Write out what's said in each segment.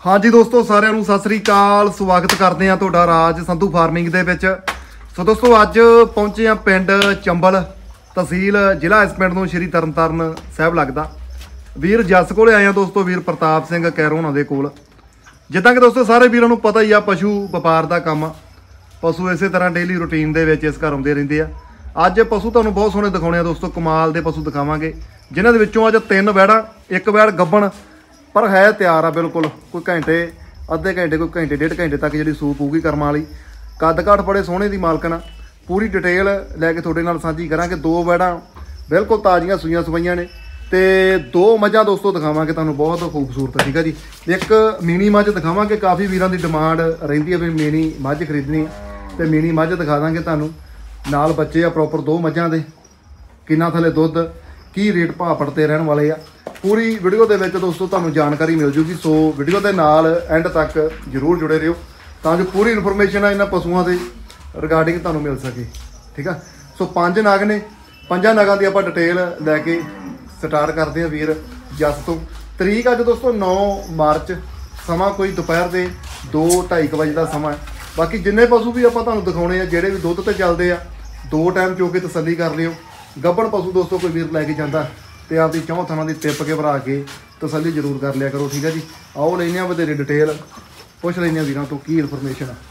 हाँ जी दोस्तों साਰਿਆਂ ਨੂੰ सत श्री अकाल स्वागत करते हैं ਤੁਹਾਡਾ ਰਾਜ ਸੰਧੂ ਫਾਰਮਿੰਗ ਦੇ ਵਿੱਚ। ਸੋ ਦੋਸਤੋ ਅੱਜ ਪਹੁੰਚੇ ਆ ਪਿੰਡ ਚੰਬਲ ਤਹਿਸੀਲ ਜ਼ਿਲ੍ਹਾ ਇਸ ਪਿੰਡ ਨੂੰ ਸ਼੍ਰੀ ਤਰਨਤਾਰਨ ਸਾਹਿਬ ਲੱਗਦਾ। ਵੀਰ ਜੱਸ ਕੋਲੇ ਆਏ ਆ ਦੋਸਤੋ, ਵੀਰ ਪ੍ਰਤਾਪ ਸਿੰਘ ਕੈਰੋਂ ਉਹਨਾਂ ਦੇ ਕੋਲ। ਜਿੱਦਾਂ ਕਿ ਦੋਸਤੋ ਸਾਰੇ ਵੀਰਾਂ ਨੂੰ ਪਤਾ ਹੀ ਆ ਪਸ਼ੂ ਵਪਾਰ ਦਾ ਕੰਮ, ਪਸ਼ੂ ਇਸੇ ਤਰ੍ਹਾਂ ਡੇਲੀ ਰੂਟੀਨ ਦੇ ਵਿੱਚ ਇਸ ਘਰ ਆਉਂਦੇ ਰਹਿੰਦੇ ਆ। ਅੱਜ ਪਸ਼ੂ ਤੁਹਾਨੂੰ ਬਹੁਤ ਸੋਹਣੇ ਦਿਖਾਉਣੇ ਆ ਦੋਸਤੋ, ਕਮਾਲ ਦੇ ਪਸ਼ੂ ਦਿਖਾਵਾਂਗੇ ਜਿਨ੍ਹਾਂ ਦੇ ਵਿੱਚੋਂ ਅੱਜ 3 ਵੈੜਾਂ, ਇੱਕ ਵੈੜ ਗੱਬਣ पर है तैयार आ बिल्कुल। कोई घंटे अद्धे घंटे कोई घंटे डेढ़ घंटे तक जी सूप होगी कर्म वाली। कद काठ बड़े सोहने की मालकन, पूरी डिटेल लैके थोड़े नाल साझी करांगे। 2 वैड़ां बिल्कुल ताज़ियां सूईयां सवाइयां ने ते 2 मझां दोस्तों दिखावांगे तुहानूं बहुत खूबसूरत, ठीक है जी। एक मीनी मझ दिखावांगे, काफ़ी वीरां दी डिमांड रहिंदी है भी मीनी मझ खरीदनी ते मीनी मझ दिखा दांगे तुहानूं। नाल बच्चे आ प्रॉपर 2 मझां दे, किन्ना थले दुध, की रेट भाव पड़ते रहने वाले आ। पूरी वीडियो के दोस्तों तुहानूं जानकारी मिल जूगी। सो वीडियो के नाल एंड तक जरूर जुड़े रहो ताकि पूरी इन्फॉर्मेशन इन्हां पशुओं के रिगार्डिंग तुहानूं मिल सके, ठीक है। सो 5 नग ने, 5 नगां दी आपां डिटेल लैके स्टार्ट करते हैं वीर जस तो। तरीक अज दोस्तों 9 मार्च, समा कोई दोपहर के 2-2:30 बजे का समा है। बाकी जिन्ने पशु भी आपां तुहानूं दिखाउणे आ जिहड़े भी दुध ते चलदे आ, 2 टाइम चो के तसल्ली कर लिओ। गब्बण पशु दोस्तों कोई वीर लैके जांदा तो आपकी 4 थाना की टिप के भरा के तसल्ली जरूर कर लिया करो, ठीक है जी। आओ लेने वधेरे डिटेल पुछ लेने वीरों तो की इन्फॉर्मेशन है।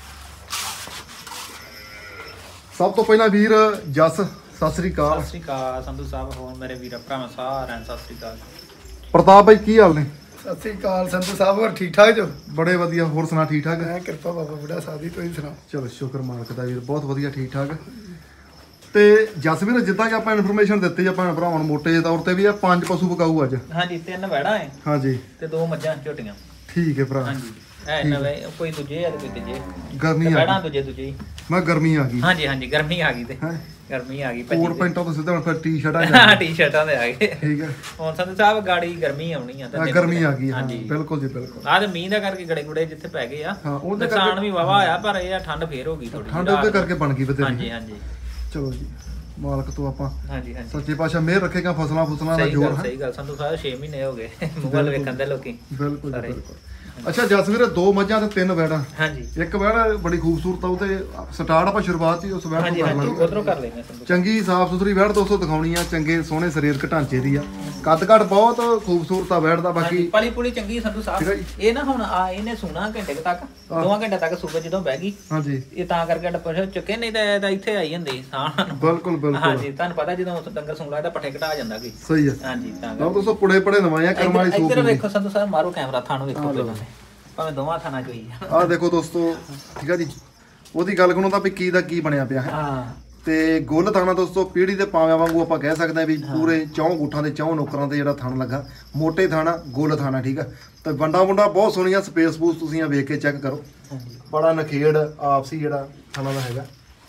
सब तो पहला वीर जस सत श्री अकाल। सत श्री अकाल संधू साहब, होर मेरे वीर भरावां सारिआं नूं सत श्री अकाल। प्रताप भाई की हाल ने? सत श्री अकाल संधू साहब, और ठीक ठाक जो? बड़े वधिया, होर सुना ठीक ठाक? मैं किरपा बाबा बुढ़ा साहब दी, तुसीं सुणाओ? चलो शुक्र मालक दा वीर, बहुत वधिया ठीक ठाक। ਤੇ ਜਸਵੀਰ ਜਿੱਦਾਂ ਕਿ ਆਪਾਂ ਇਨਫੋਰਮੇਸ਼ਨ ਦਿੱਤੀ ਆਪਾਂ ਭਰਾਵਾਂ ਨੂੰ ਮੋਟੇ ਜਿਹੇ ਤੌਰ ਤੇ ਵੀ ਆ 5 ਪਸ਼ੂ ਵਿਕਾਊ ਅੱਜ। ਹਾਂਜੀ 3 ਵੈੜਾਂ ਹੈ ਹਾਂਜੀ ਤੇ 2 ਮੱਝਾਂ ਝੋਟੀਆਂ। ਠੀਕ ਹੈ ਭਰਾ। ਹਾਂਜੀ ਇਹ ਨਵੇਂ ਕੋਈ ਦੂਜੇ ਆ ਤੇ ਕੋਈ ਤੀਜੇ। ਗਰਮੀ ਆ ਵੈੜਾਂ ਦੂਜੇ ਹੀ। ਮੈਂ ਗਰਮੀ ਆ ਗਈ। ਹਾਂਜੀ ਹਾਂਜੀ ਗਰਮੀ ਆ ਗਈ ਤੇ ਗਰਮੀ ਆ ਗਈ। ਕੋਟ ਪੈਂਟਾਂ ਤੋਂ ਸਿੱਧਾ ਫਿਰ ਟੀ-ਸ਼ਰਟਾਂ ਹਾਂ ਟੀ-ਸ਼ਰਟਾਂ ਦੇ ਆ ਗਏ, ਠੀਕ ਹੈ। ਹੁਣ ਸੰਧੂ ਸਾਹਿਬ ਗਾੜੀ ਗਰਮੀ ਆਉਣੀ ਆ ਤਾਂ ਗਰਮੀ ਆ ਗਈ। ਹਾਂਜੀ ਬਿਲਕੁਲ ਜੀ ਬਿਲਕੁਲ। ਆਹ ਤੇ ਮੀਂਹ ਦਾ ਕਰਕੇ ਗੜੇ ਗੁੜੇ ਜਿੱਥੇ ਪੈ ਗਏ ਆ, ਨੁਕਸਾਨ ਵੀ ਵਾਵਾ ਆਇਆ, ਪਰ ਇਹ ਠੰਡ ਫੇਰ ਹੋ ਗਈ ਥੋੜੀ। ਠੰਡ ਉਹਦੇ ਕਰਕੇ ਬਣ ਗਈ ਬਤੇਰੀ। ਹਾਂਜੀ ਹਾਂਜੀ ਚਲੋ ਜੀ ਮਾਲਕ ਤੋਂ ਆਪਾਂ ਹਾਂਜੀ ਹਾਂਜੀ ਸੱਚੇ ਪਾਤਸ਼ਾਹ ਮਿਹਰ ਰੱਖੇਗਾ, ਫਸਲਾਂ ਦਾ ਜੋਰ ਹੈ। ਸਹੀ ਗੱਲ ਸੰਧੂ ਸਾਹਿਬ, 6 ਮਹੀਨੇ ਹੋ ਗਏ ਮੋਬਾਈਲ ਵੇਖਣ ਦੇ ਲੋਕੀ। ਬਿਲਕੁਲ ਬਿਲਕੁਲ। ਅੱਛਾ ਜਸਵੀਰ 2 ਮੱਝਾਂ ਤੇ 3 ਵੈੜਾਂ। ਹਾਂਜੀ ਇੱਕ ਵੈੜ ਬੜੀ ਖੂਬਸੂਰਤ ਆ, ਉਹ ਤੇ ਸਟਾਰਟ ਆਪਾਂ ਸ਼ੁਰੂਆਤ ਹੀ ਉਸ ਵੈੜ ਤੋਂ ਕਰ ਲਾਂਗੇ। ਉਧਰੋਂ ਕਰ ਲੈਂਦੇ ਸੰਧੂ। ਚੰਗੀ ਸਾਫ ਸੁਥਰੀ ਵੈੜ ਦੋਸਤੋ ਦਿਖਾਉਣੀ ਆ, ਚੰਗੇ ਸੋਹਣੇ ਸਰੀਰਕ ਢਾਂਚੇ ਦੀ ਆ, ਕੱਦ ਕਾਠ ਬਹੁਤ ਖੂਬਸੂਰਤ ਆ ਵੈੜ ਦਾ। ਬਾਕੀ ਪਲੀ ਪੁਲੀ ਚੰਗੀ ਸੰਧੂ ਸਾਹਿਬ। ਇਹ ਨਾ ਹੁਣ ਆ ਇਹਨੇ ਸੂਣਾ ਘੰਟੇ ਤੱਕ, 2 ਘੰਟੇ ਤੱਕ ਸੂਬੇ ਜਦੋਂ ਬਹਿ ਗਈ। ਹਾਂਜੀ ਇਹ ਤਾਂ ਕਰਕੇ ਡੱਪੇ ਚੁੱਕੇ, ਨਹੀਂ ਤਾਂ ਇਹਦਾ ਇੱਥੇ ਆਈ ਜਾਂਦੀ ਸਾਹ ਨੂੰ। ਬਿਲਕੁਲ ਬਿਲਕੁਲ। ਹਾਂਜੀ ਤੁਹਾਨੂੰ ਪਤਾ ਜਦੋਂ ਡੰਗਰ ਸੂਣ ਲੱਗਦਾ ਪੱਠੇ ਘਟਾ ਜਾਂਦਾ ਕੋਈ। ਸਹੀ ਆ। ਹਾਂਜੀ ਤਾਂ ਦੋਸਤੋ ਪੁੜੇ ਪੜੇ ਨਵਾਇਆ ਕਰਮ ਵਾਲੀ ਸੂਪ। ਇੱਧਰ ਵੇਖੋ ਸੰਧੂ ਸਾਹਿਬ, ਮਾਰੋ ਕੈਮਰਾ, ਥਾਣੋਂ ਵੇਖੋ ਪਹਿਲਾਂ ਭਾਵੇਂ ਦੋਵਾਂ ਥਾਣਾ ਚ ਹੋਈ ਆ। ਆਹ ਦੇਖੋ ਦੋਸਤੋ, ਠੀਕ ਆ ਜੀ। ਉਹਦੀ ਗੱਲ ਕਰੋ ਤਾਂ ਵੀ ਕੀ ਦਾ ਕੀ ਬਣਿਆ ਪਿਆ ਹੈ। ਹਾਂ ਤੇ ਗੁੱਲ ਥਾਣਾ ਦੋਸਤੋ ਪੀੜੀ ਦੇ ਪਾਵਿਆਂ ਵਾਂਗੂ ਆਪਾਂ ਕਹਿ ਸਕਦੇ ਆ ਵੀ ਪੂਰੇ 4 ਗੁੱਠਾਂ ਦੇ 4 ਨੌਕਰਾਂ ਤੇ ਜਿਹੜਾ ਥਣ ਲੱਗਾ, ਮੋਟੇ ਥਾਣਾ ਗੁੱਲ ਥਾਣਾ, ਠੀਕ ਆ। ਤੇ ਵੰਡਾ ਮੁੰਡਾ ਬਹੁਤ ਸੋਹਣੀਆਂ, ਸਪੇਸ ਪੂਸ ਤੁਸੀਂ ਆ ਵੇਖ ਕੇ ਚੈੱਕ ਕਰੋ। ਬੜਾ ਨਖੇੜ ਆਪਸੀ ਜਿਹੜਾ ਥਾਣਾ ਦਾ ਹੈਗਾ।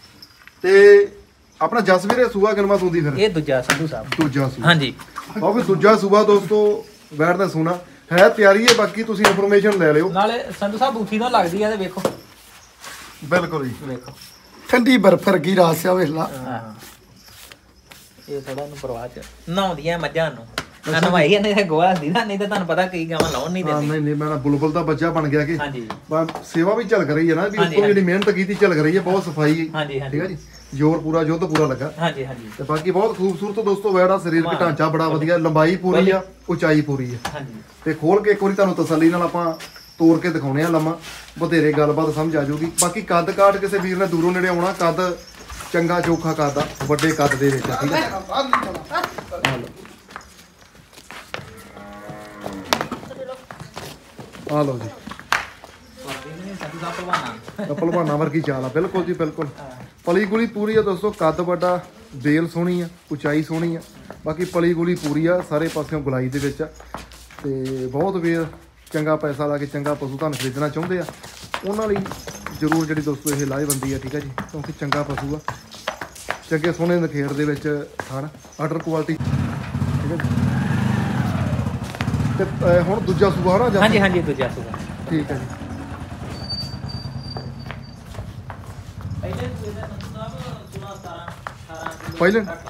ਤੇ ਆਪਣਾ ਜਸਵੀਰ ਸੂਆ ਕਿਨਵਾ ਸੁੰਦੀ ਫਿਰ? ਇਹ ਦੂਜਾ ਸੰਧੂ ਸਾਹਿਬ, ਦੂਜਾ ਸੂਆ। ਹਾਂਜੀ ਉਹ ਵੀ ਦੂਜਾ ਸੂਆ ਦੋਸਤੋ ਬੈਠ ਦਾ ਸੋਨਾ ਹੈ, ਤਿਆਰੀ ਹੈ। ਬਾਕੀ ਤੁਸੀਂ ਇਨਫੋਰਮੇਸ਼ਨ ਲੈ ਲਿਓ। ਨਾਲੇ ਸੰਧੂ ਸਾਹਿਬ ਬੂਥੀ ਨਾਲ ਲੱਗਦੀ ਆ ਤੇ ਵੇਖੋ। ਬਿਲਕੁਲ ਜੀ ਵੇਖੋ ਠੰਡੀ ਬਰਫ਼ ਵਰਗੀ ਰਾਸਿਆ ਵੇਲਾ। ਇਹ ਥੋੜਾ ਨੂੰ ਪਰਵਾਹ ਚ ਨਹਾਉਂਦੀਆਂ ਮੱਝਾਂ ਨੂੰ ਨਵਾਈ ਨੇ ਗੋਆ ਦੀ ਨਾ, ਨਹੀਂ ਤਾਂ ਤੁਹਾਨੂੰ ਪਤਾ ਕਈ ਗਾਵਾਂ ਲਾਉਣ ਨਹੀਂ ਦਿੰਦੀ। ਨਹੀਂ ਨਹੀਂ, ਮੈਂ ਬੁਲਬੁਲ ਦਾ ਬੱਚਾ ਬਣ ਗਿਆ ਕਿ ਸੇਵਾ ਵੀ ਝਲਕ ਰਹੀ ਹੈ ਨਾ, ਵੀ ਉਸ ਤੋਂ ਜਿਹੜੀ ਮਿਹਨਤ ਕੀਤੀ ਝਲਕ ਰਹੀ ਹੈ, ਬਹੁਤ ਸਫਾਈ, ਠੀਕ ਹੈ ਜੀ। ਜ਼ੋਰ ਪੂਰਾ, ਯੁੱਧ ਪੂਰਾ ਲੱਗਾ। ਹਾਂਜੀ ਹਾਂਜੀ। ਤੇ ਬਾਕੀ ਬਹੁਤ ਖੂਬਸੂਰਤ ਦੋਸਤੋ ਵੈੜਾ, ਸਰੀਰਕ ਢਾਂਚਾ ਬੜਾ ਵਧੀਆ, ਲੰਬਾਈ ਪੂਰੀ ਆ, ਉਚਾਈ ਪੂਰੀ ਆ। ਹਾਂਜੀ ਤੇ ਖੋਲ ਕੇ ਇੱਕ ਵਾਰੀ ਤੁਹਾਨੂੰ ਤਸੱਲੀ ਨਾਲ ਆਪਾਂ ਤੋੜ ਕੇ ਦਿਖਾਉਣੇ ਆ ਲੰਮਾ, ਬਥੇਰੇ ਗੱਲਬਾਤ ਸਮਝ ਆ ਜਾਊਗੀ। ਬਾਕੀ ਕੱਦ ਕਾਠ ਕਿਸੇ ਵੀਰ ਨੇ ਦੂਰੋਂ ਨੇੜੇ ਆਉਣਾ, ਕੱਦ ਚੰਗਾ ਚੋਖਾ ਕੱਦ ਆ, ਵੱਡੇ ਕੱਦ ਦੇ ਵਿੱਚ, ਠੀਕ ਹੈ। ਆ ਲਓ ਜੀ, ਭਲਵਾਨਾਂ ਵਰਗੀ ਚਾਲ ਆ। ਬਿਲਕੁਲ ਜੀ ਬਿਲਕੁਲ। ਪਲੀ ਗੁਲੀ ਪੂਰੀ ਆ ਦੋਸਤੋ, ਕੱਦ ਵੱਡਾ, ਬੇਲ ਸੋਹਣੀ ਆ, ਉਚਾਈ ਸੋਹਣੀ ਆ। ਬਾਕੀ ਪਲੀ ਗੁਲੀ ਪੂਰੀ ਆ, ਸਾਰੇ ਪਾਸਿਓਂ ਗੁਲਾਈ ਦੇ ਵਿੱਚ ਆ। ਤੇ ਬਹੁਤ ਵੀਰ ਚੰਗਾ ਪੈਸਾ ਲਾ ਕੇ ਚੰਗਾ ਪਸ਼ੂ ਤੁਹਾਨੂੰ ਖਰੀਦਣਾ ਚਾਹੁੰਦੇ ਆ, ਉਹਨਾਂ ਲਈ ਜ਼ਰੂਰ ਜਿਹੜੀ ਦੋਸਤੋ ਇਹ ਲਾਹੇਵੰਦੀ ਆ, ਠੀਕ ਆ ਜੀ। ਕਿਉਂਕਿ ਚੰਗਾ ਪਸ਼ੂ ਆ, ਚੰਗੇ ਸੋਹਣੇ ਨਖੇੜ ਦੇ ਵਿੱਚ ਥਣ, ਆਰਡਰ ਕੁਆਲਿਟੀ, ਠੀਕ ਹੈ ਜੀ। ਤੇ ਹੁਣ ਦੂਜਾ ਸੂਆ ਨਾ? ਹਾਂਜੀ ਹਾਂਜੀ ਦੂਜਾ ਸੂਆ, ਠੀਕ ਹੈ ਜੀ।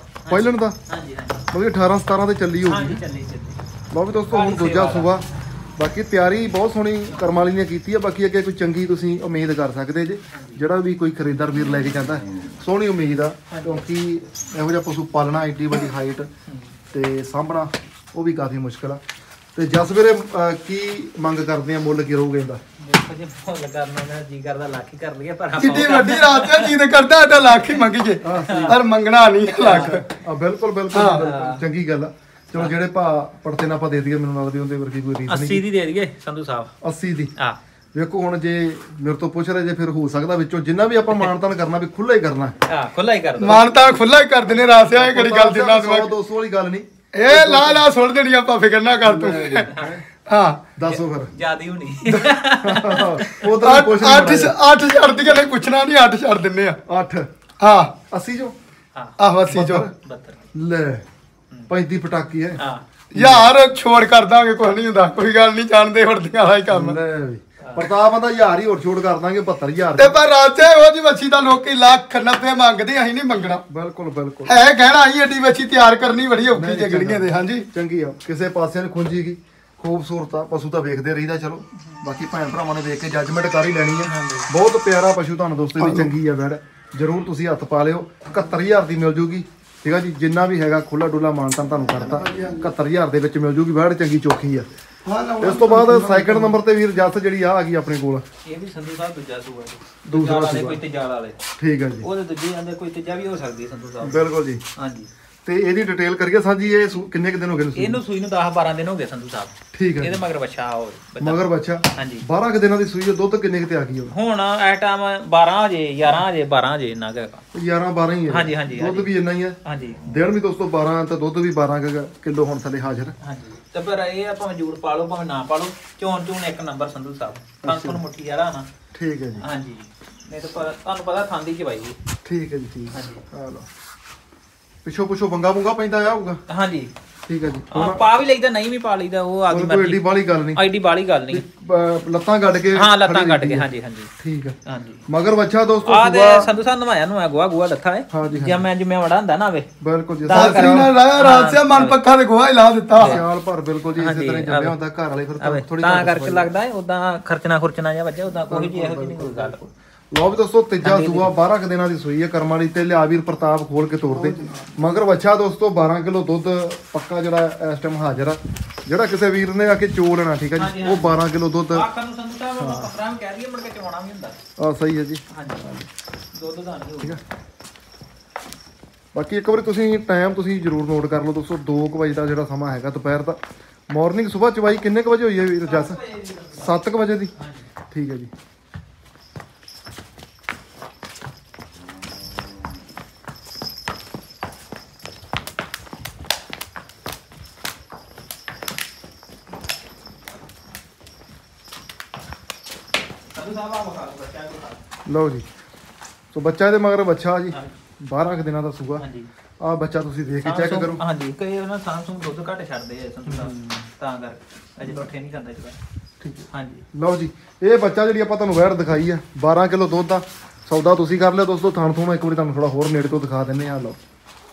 ਪਹਿਲਣ ਦਾ? ਹਾਂਜੀ ਹਾਂਜੀ, ਮਤਲਬ 18-17 ਤੇ ਚੱਲੀ ਹੋਊਗੀ। ਹਾਂਜੀ ਚੱਲੀ ਚੱਲੀ। ਲਓ ਵੀ ਦੋਸਤੋ ਹੁਣ ਦੂਜਾ ਸੂਆ ਬਾਕੀ ਤਿਆਰੀ ਬਹੁਤ ਸੋਹਣੀ ਕਰਮ ਵਾਲੀ ਨੇ ਕੀਤੀ ਆ। ਬਾਕੀ ਅੱਗੇ ਕੋਈ ਚੰਗੀ ਤੁਸੀਂ ਉਮੀਦ ਕਰ ਸਕਦੇ ਜੇ, ਜਿਹੜਾ ਵੀ ਕੋਈ ਖਰੀਦਦਾਰ ਵੀਰ ਲੈ ਕੇ ਜਾਂਦਾ ਸੋਹਣੀ ਉਮੀਦ ਆ, ਕਿਉਂਕਿ ਇਹੋ ਜਿਹਾ ਪਸ਼ੂ ਪਾਲਣਾ ਐਡੀ ਵੱਡੀ ਹਾਈਟ ਤੇ ਸਾਂਭਣਾ ਉਹ ਵੀ ਕਾਫੀ ਮੁਸ਼ਕਲ ਆ। ਤੇ ਜਸ ਵੀਰੇ ਕੀ ਮੰਗ ਕਰਦੇ ਆ, ਮੁੱਲ ਕੀ ਰਹੂਗਾ ਇਹਦਾ? ਦੇਖੋ ਜੀ ਮੁੱਲ ਕਰਨਾ ਦਾ ਜੀ ਕਰਦਾ ਲੱਖ ਹੀ ਕਰ ਲਈਏ, ਪਰ ਕਿੱਡੀ ਵੱਡੀ ਰਾਤ ਹੈ, ਜੀ ਤੇ ਕਰਦਾ ਸਾਡਾ ਲੱਖ ਹੀ ਮੰਗੀਏ ਪਰ ਮੰਗਣਾ ਨਹੀਂ ਲੱਖ। ਬਿਲਕੁਲ ਬਿਲਕੁਲ ਚੰਗੀ ਗੱਲ ਆ। ਚਲੋ ਜਿਹੜੇ ਭਾ ਪੜਤੇ ਨਾ ਆਪਾਂ ਦੇ ਦਈਏ, ਮੈਨੂੰ ਲੱਗਦੀ ਉਹਦੇ ਵਰਗੀ ਕੋਈ ਰੀਤ ਨਹੀਂ। 80 ਦੀ ਦੇ ਦਈਏ ਸੰਧੂ ਸਾਹਿਬ। 80 ਦੀ? ਹਾਂ ਵੇਖੋ ਹੁਣ ਜੇ ਮੇਰੇ ਤੋਂ ਪੁੱਛ ਰਹੇ ਜੇ, ਫਿਰ ਹੋ ਸਕਦਾ ਵਿੱਚੋਂ ਜਿੰਨਾ ਵੀ ਆਪਾਂ ਮਾਨਤਾਨ ਕਰਨਾ ਵੀ ਖੁੱਲਾ ਹੀ ਕਰਨਾ। ਹਾਂ ਖੁੱਲਾ ਹੀ ਕਰ ਦੋ, ਮਾਨਤਾਨ ਖੁੱਲਾ ਹੀ ਕਰ ਦਿੰਦੇ ਰਾਸਿਆ। ਇਹ ਕਿਹੜੀ ਗੱਲ ਦਿੰਦਾ 200 ਵਾਲੀ ਗੱਲ ਨਹੀਂ, ਇਹ ਲਾ ਸੁਣ ਦੇਣੀ ਆਪਾਂ, ਫਿਕਰ ਨਾ ਕਰ ਤੂੰ। ਹਾਂ ਦੱਸੋ ਫਿਰ ਜਿਆਦੀ ਹੋਣੀ ਉਹ ਤਾਂ ਪੁੱਛ 8 ਛੱਡ ਦੀ ਨਹੀਂ ਪੁੱਛਣਾ ਨਹੀਂ, 8 ਛੱਡ ਦਿੰਨੇ ਆ। 8 ਹਾਂ 80 ਚੋਂ? ਆਹੋ 80 ਚੋਂ 72 ਲੈ 35 ਪਟਾਕੀ ਹੈ। ਹਾਂ ਯਾਰ ਛੋੜ ਕਰ ਦਾਂਗੇ, ਕੁਝ ਨਹੀਂ ਹੁੰਦਾ, ਕੋਈ ਗੱਲ ਨਹੀਂ, ਜਾਣਦੇ ਵਰਦੀਆਂ ਵਾਲਾ ਹੀ ਕੰਮ। ਲੈ ਵੀ ਪ੍ਰਤਾਪ ਦਾ 1000 ਹੀ ਹੋਰ ਛੋੜ ਕਰ ਦਾਂਗੇ, 72000 ਤੇ ਪਰ ਰਾਜੇ ਉਹ ਜੀ ਮੱਛੀ ਦਾ ਲੋਕੀ ਲੱਖ 90 ਮੰਗਦੇ, ਅਸੀਂ ਨਹੀਂ ਮੰਗਣਾ। ਬਿਲਕੁਲ ਬਿਲਕੁਲ ਹੈ ਕਹਿਣਾ ਅਸੀਂ ਐਡੀ ਮੱਛੀ ਤਿਆਰ ਕਰਨੀ ਬੜੀ ਔਖੀ ਜਗੜੀਆਂ ਦੇ। ਹਾਂਜੀ ਚੰਗੀ ਆ, ਕਿਸੇ ਪਾਸੇ ਨੂੰ ਖੁੰਜੀਗੀ, ਖੂਬਸੂਰਤ ਆ ਪਸ਼ੂ ਤਾਂ ਵੇਖਦੇ ਰਹੀਦਾ। ਚਲੋ ਬਾਕੀ ਭੈਣ ਭਰਾਵਾਂ ਨੇ ਵੇਖ ਕੇ ਜੱਜਮੈਂਟ ਕਰ ਹੀ ਲੈਣੀ ਹੈ। ਬਹੁਤ ਪਿਆਰਾ ਪਸ਼ੂ ਤੁਹਾਨੂੰ ਦੋਸਤੋ ਦੀ ਚੰਗੀ ਆ ਵੈੜ, ਜਰੂਰ ਤੁਸੀਂ ਹੱਥ ਪਾ ਲਿਓ। 71000 ਦੀ ਮਿਲ ਜੂਗੀ, ਠੀਕ ਆ ਜੀ। ਜਿੰਨਾ ਵੀ ਹੈਗਾ ਖੁੱਲਾ ਡੁੱਲਾ ਮਾਨਤਾਨ ਤੁਹਾਨੂੰ ਕਰਤਾ, 71000 ਦੇ ਵਿੱਚ ਮਿਲ ਜੂਗੀ। ਵੈੜ ਚੰਗੀ ਚੋਖੀ ਆ। ਇਸ ਤੋਂ ਬਾਅਦ ਸੈਕਿੰਡ ਨੰਬਰ ਤੇ ਵੀਰ ਜੱਸ ਜਿਹੜੀ ਆ ਗਈ ਆਪਣੇ ਕੋਲ, ਇਹ ਵੀ ਸੰਧੂ ਸਾਹਿਬ ਦੂਜਾ ਸੂਆ ਜੀ। ਦੂਸਰਾ ਵਾਲੇ ਕੋਈ ਤੀਜਾ ਵਾਲੇ, ਠੀਕ ਹੈ ਜੀ। ਉਹਦੇ ਦੂਜੇ ਆਂਦੇ ਕੋਈ ਤੀਜਾ ਵੀ ਹੋ ਸਕਦੀ ਸੰਧੂ ਸਾਹਿਬ। ਬਿਲਕੁਲ ਜੀ। ਹਾਂਜੀ ਤੇ ਇਹਦੀ ਡਿਟੇਲ ਕਰੀਏ ਸਾਂਝੀ। ਇਹ ਕਿੰਨੇ ਕੁ ਦਿਨ ਹੋ ਗਏ ਨੇ ਇਹਨੂੰ ਸੂਈ ਨੂੰ 10-12 ਦਿਨ ਹੋ ਗਏ ਸੰਧੂ ਸਾਹਿਬ। ਠੀਕ ਹੈ। ਇਹਦੇ ਮਗਰ ਬੱਚਾ ਹੋਵੇ, ਮਗਰ ਬੱਚਾ ਹਾਂਜੀ 12 ਕੁ ਦਿਨਾਂ ਦੀ ਸੂਈ ਹੈ। ਦੁੱਧ ਕਿੰਨੇ ਕੁ ਤੇ ਆ ਗਈ ਹੁਣ ਐ ਟਾਈਮ 12 ਵਜੇ 11 ਵਜੇ 12 ਵਜੇ ਇੰਨਾ ਕੁ 11-12 ਹੀ ਹੈ। ਹਾਂਜੀ ਹਾਂਜੀ ਦੁੱਧ ਵੀ ਇੰਨਾ ਹੀ ਹੈ। ਹਾਂਜੀ ਦਿਨ ਵੀ ਦੋਸਤੋ 12 ਤੇ ਦੁੱਧ ਵੀ 12 ਕਿਲੋ ਹੁਣ ਥੱਲੇ ਹਾਜ਼ਰ। ਹਾਂਜੀ ਤੇ ਪਰ ਇਹ ਆ ਭਾਵੇਂ ਜੂੜ ਪਾ ਲਓ ਭਾਵੇਂ ਨਾ ਪਾ ਲਓ, ਚੋਣ ਇੱਕ ਨੰਬਰ ਸੰਧੂ ਸਾਹਿਬ। ਤੁਹਾਨੂੰ ਮੁੱਠੀ ਵਾਲਾ ਨਾ। ਠੀਕ ਹੈ ਜੀ। ਹਾਂਜੀ ਨਹੀਂ ਤਾਂ ਤੁਹਾਨੂੰ ਪਤਾ ਖਾਂਦੀ ਚਵਾਈ ਜੀ। ਠੀਕ ਹੈ ਜੀ। ਠੀਕ ਹਾਂਜੀ ਆ ਲਓ ਪਿੱਛੋਂ ਬੰਗਾ ਬੁੰਗਾ ਪੈਂਦਾ ਆਊਗਾ। ਹਾਂਜੀ ਠੀਕ ਹੈ ਜੀ। ਪਾ ਵੀ ਲਈਦਾ, ਨਹੀਂ ਵੀ ਪਾ ਲਈਦਾ, ਉਹ ਆਦੀ ਕੋਈ ਏਡੀ ਬਾਲੀ ਗੱਲ ਨਹੀਂ। ਐਡੀ ਬਾਲੀ ਗੱਲ ਨਹੀਂ। ਲੱਤਾਂ ਕੱਢ ਕੇ? ਹਾਂ ਲੱਤਾਂ ਕੱਢ ਕੇ। ਹਾਂਜੀ ਹਾਂਜੀ ਠੀਕ ਹੈ। ਹਾਂਜੀ ਮਗਰ ਬੱਚਾ ਦੋਸਤੋ ਆ ਤੇ ਸੰਧੂ ਸਾਹਿਬ ਨਵਾਇਆ ਨੂੰ ਗੋਆ ਲੱਥਾ ਹੈ। ਹਾਂਜੀ ਜਿਵੇਂ ਵੜਾ ਹੁੰਦਾ ਨਾ ਵੇ। ਬਿਲਕੁਲ ਜੀ। ਸਾਸਰੀ ਨਾਲ ਰਾਇਆ ਰਾਸਿਆ ਮਨ ਪੱਖਾ ਤੇ ਗੋਹਾ ਹੀ ਲਾ ਦਿੱਤਾ। ਸਿਆਲ ਭਰ ਬਿਲਕੁਲ ਜੀ। ਇਸੇ ਤਰ੍ਹਾਂ ਜੰਮਿਆ ਹੁੰਦਾ ਘਰ ਵਾਲੇ, ਫਿਰ ਥੋੜੀ ਤਾਂ ਕਰਕੇ ਲੱਗਦਾ ਹੈ ਉਦਾਂ ਖਰਚਣਾ ਜਾਂ ਵੱਜਾ, ਉਦਾਂ ਕੋਈ ਜੀ ਇਹੋ ਜਿਹੀ ਨਹੀਂ ਕੋਈ ਗੱਲ। ਲਓ ਵੀ ਦੋਸਤੋ ਤੀਜਾ ਸੂਆ 12 ਕੁ ਦਿਨਾਂ ਦੀ ਸੂਈ ਹੈ ਕਰਮ ਵਾਲੀ ਤੇ। ਲਿਆ ਵੀਰ ਪ੍ਰਤਾਪ ਖੋਲ ਕੇ ਤੋੜ ਦੇ। ਮਗਰ ਬੱਚਾ ਦੋਸਤੋ 12 ਕਿਲੋ ਦੁੱਧ ਪੱਕਾ ਜਿਹੜਾ ਇਸ ਟਾਈਮ ਹਾਜ਼ਰ ਆ। ਜਿਹੜਾ ਕਿਸੇ ਵੀਰ ਨੇ ਆ ਕੇ ਚੋ ਲੈਣਾ, ਠੀਕ ਹੈ ਜੀ, ਉਹ 12 ਕਿਲੋ ਦੁੱਧ। ਆਖਰ ਨੂੰ ਸੰਧੂ ਸਾਹਿਬ ਆਪਾਂ ਕਪਰਾਮ ਕਹਿ ਦਈਏ, ਮੁੜ ਕੇ ਚਵਾਉਣਾ ਵੀ ਹੁੰਦਾ। ਆ ਸਹੀ ਹੈ ਜੀ। ਹਾਂਜੀ ਦੁੱਧ ਦਾ ਨਹੀਂ ਠੀਕ ਹੈ। ਬਾਕੀ ਇੱਕ ਵਾਰੀ ਤੁਸੀਂ ਟਾਈਮ ਤੁਸੀਂ ਜ਼ਰੂਰ ਨੋਟ ਕਰ ਲਓ ਦੋਸਤੋ। 2 ਵਜੇ ਦਾ ਜਿਹੜਾ ਸਮਾਂ ਹੈਗਾ ਦੁਪਹਿਰ ਦਾ। ਮਾਰਨਿੰਗ ਸਵੇਰ ਚਵਾਈ ਕਿੰਨੇ ਕੁ ਵਜੇ ਹੋਈ ਹੈ ਵੀਰ ਜੱਸ? 7 ਵਜੇ ਦੀ। ਠੀਕ ਹੈ ਜੀ। ਲਓ ਜੀ। ਸੋ ਬੱਚਾ ਇਹਦੇ ਮਗਰ ਬੱਚਾ ਜੀ 12 ਕੁ ਦਿਨਾਂ ਦਾ ਸੂਆ। ਹਾਂਜੀ ਆ ਬੱਚਾ ਤੁਸੀਂ ਦੇਖ ਕੇ ਚੈੱਕ ਕਰੋ। ਹਾਂਜੀ ਕਈ ਉਹਨਾਂ ਸਾਂਸੂ ਦੁੱਧ ਘੱਟ ਛੱਡਦੇ ਆ ਸੰਧੂ ਸਾਹਿਬ, ਤਾਂ ਕਰਕੇ ਅਜੇ ਪੱਠੇ ਨਹੀਂ ਖਾਂਦਾ ਜੀ। ਠੀਕ ਹੈ। ਹਾਂਜੀ ਲਓ ਲਓ ਜੀ। ਇਹ ਬੱਚਾ ਜਿਹੜੀ ਆਪਾਂ ਤੁਹਾਨੂੰ ਵੈੜ ਦਿਖਾਈ ਆ 12 ਕਿਲੋ ਦੁੱਧ ਦਾ ਸੌਦਾ ਤੁਸੀਂ ਕਰ ਲਿਆ ਦੋਸਤੋ। ਥਣ ਥੂਣ ਇੱਕ ਵਾਰੀ ਤੁਹਾਨੂੰ ਥੋੜਾ ਹੋਰ ਨੇੜੇ ਤੋਂ ਦਿਖਾ ਦਿੰਨੇ ਆ। ਲਓ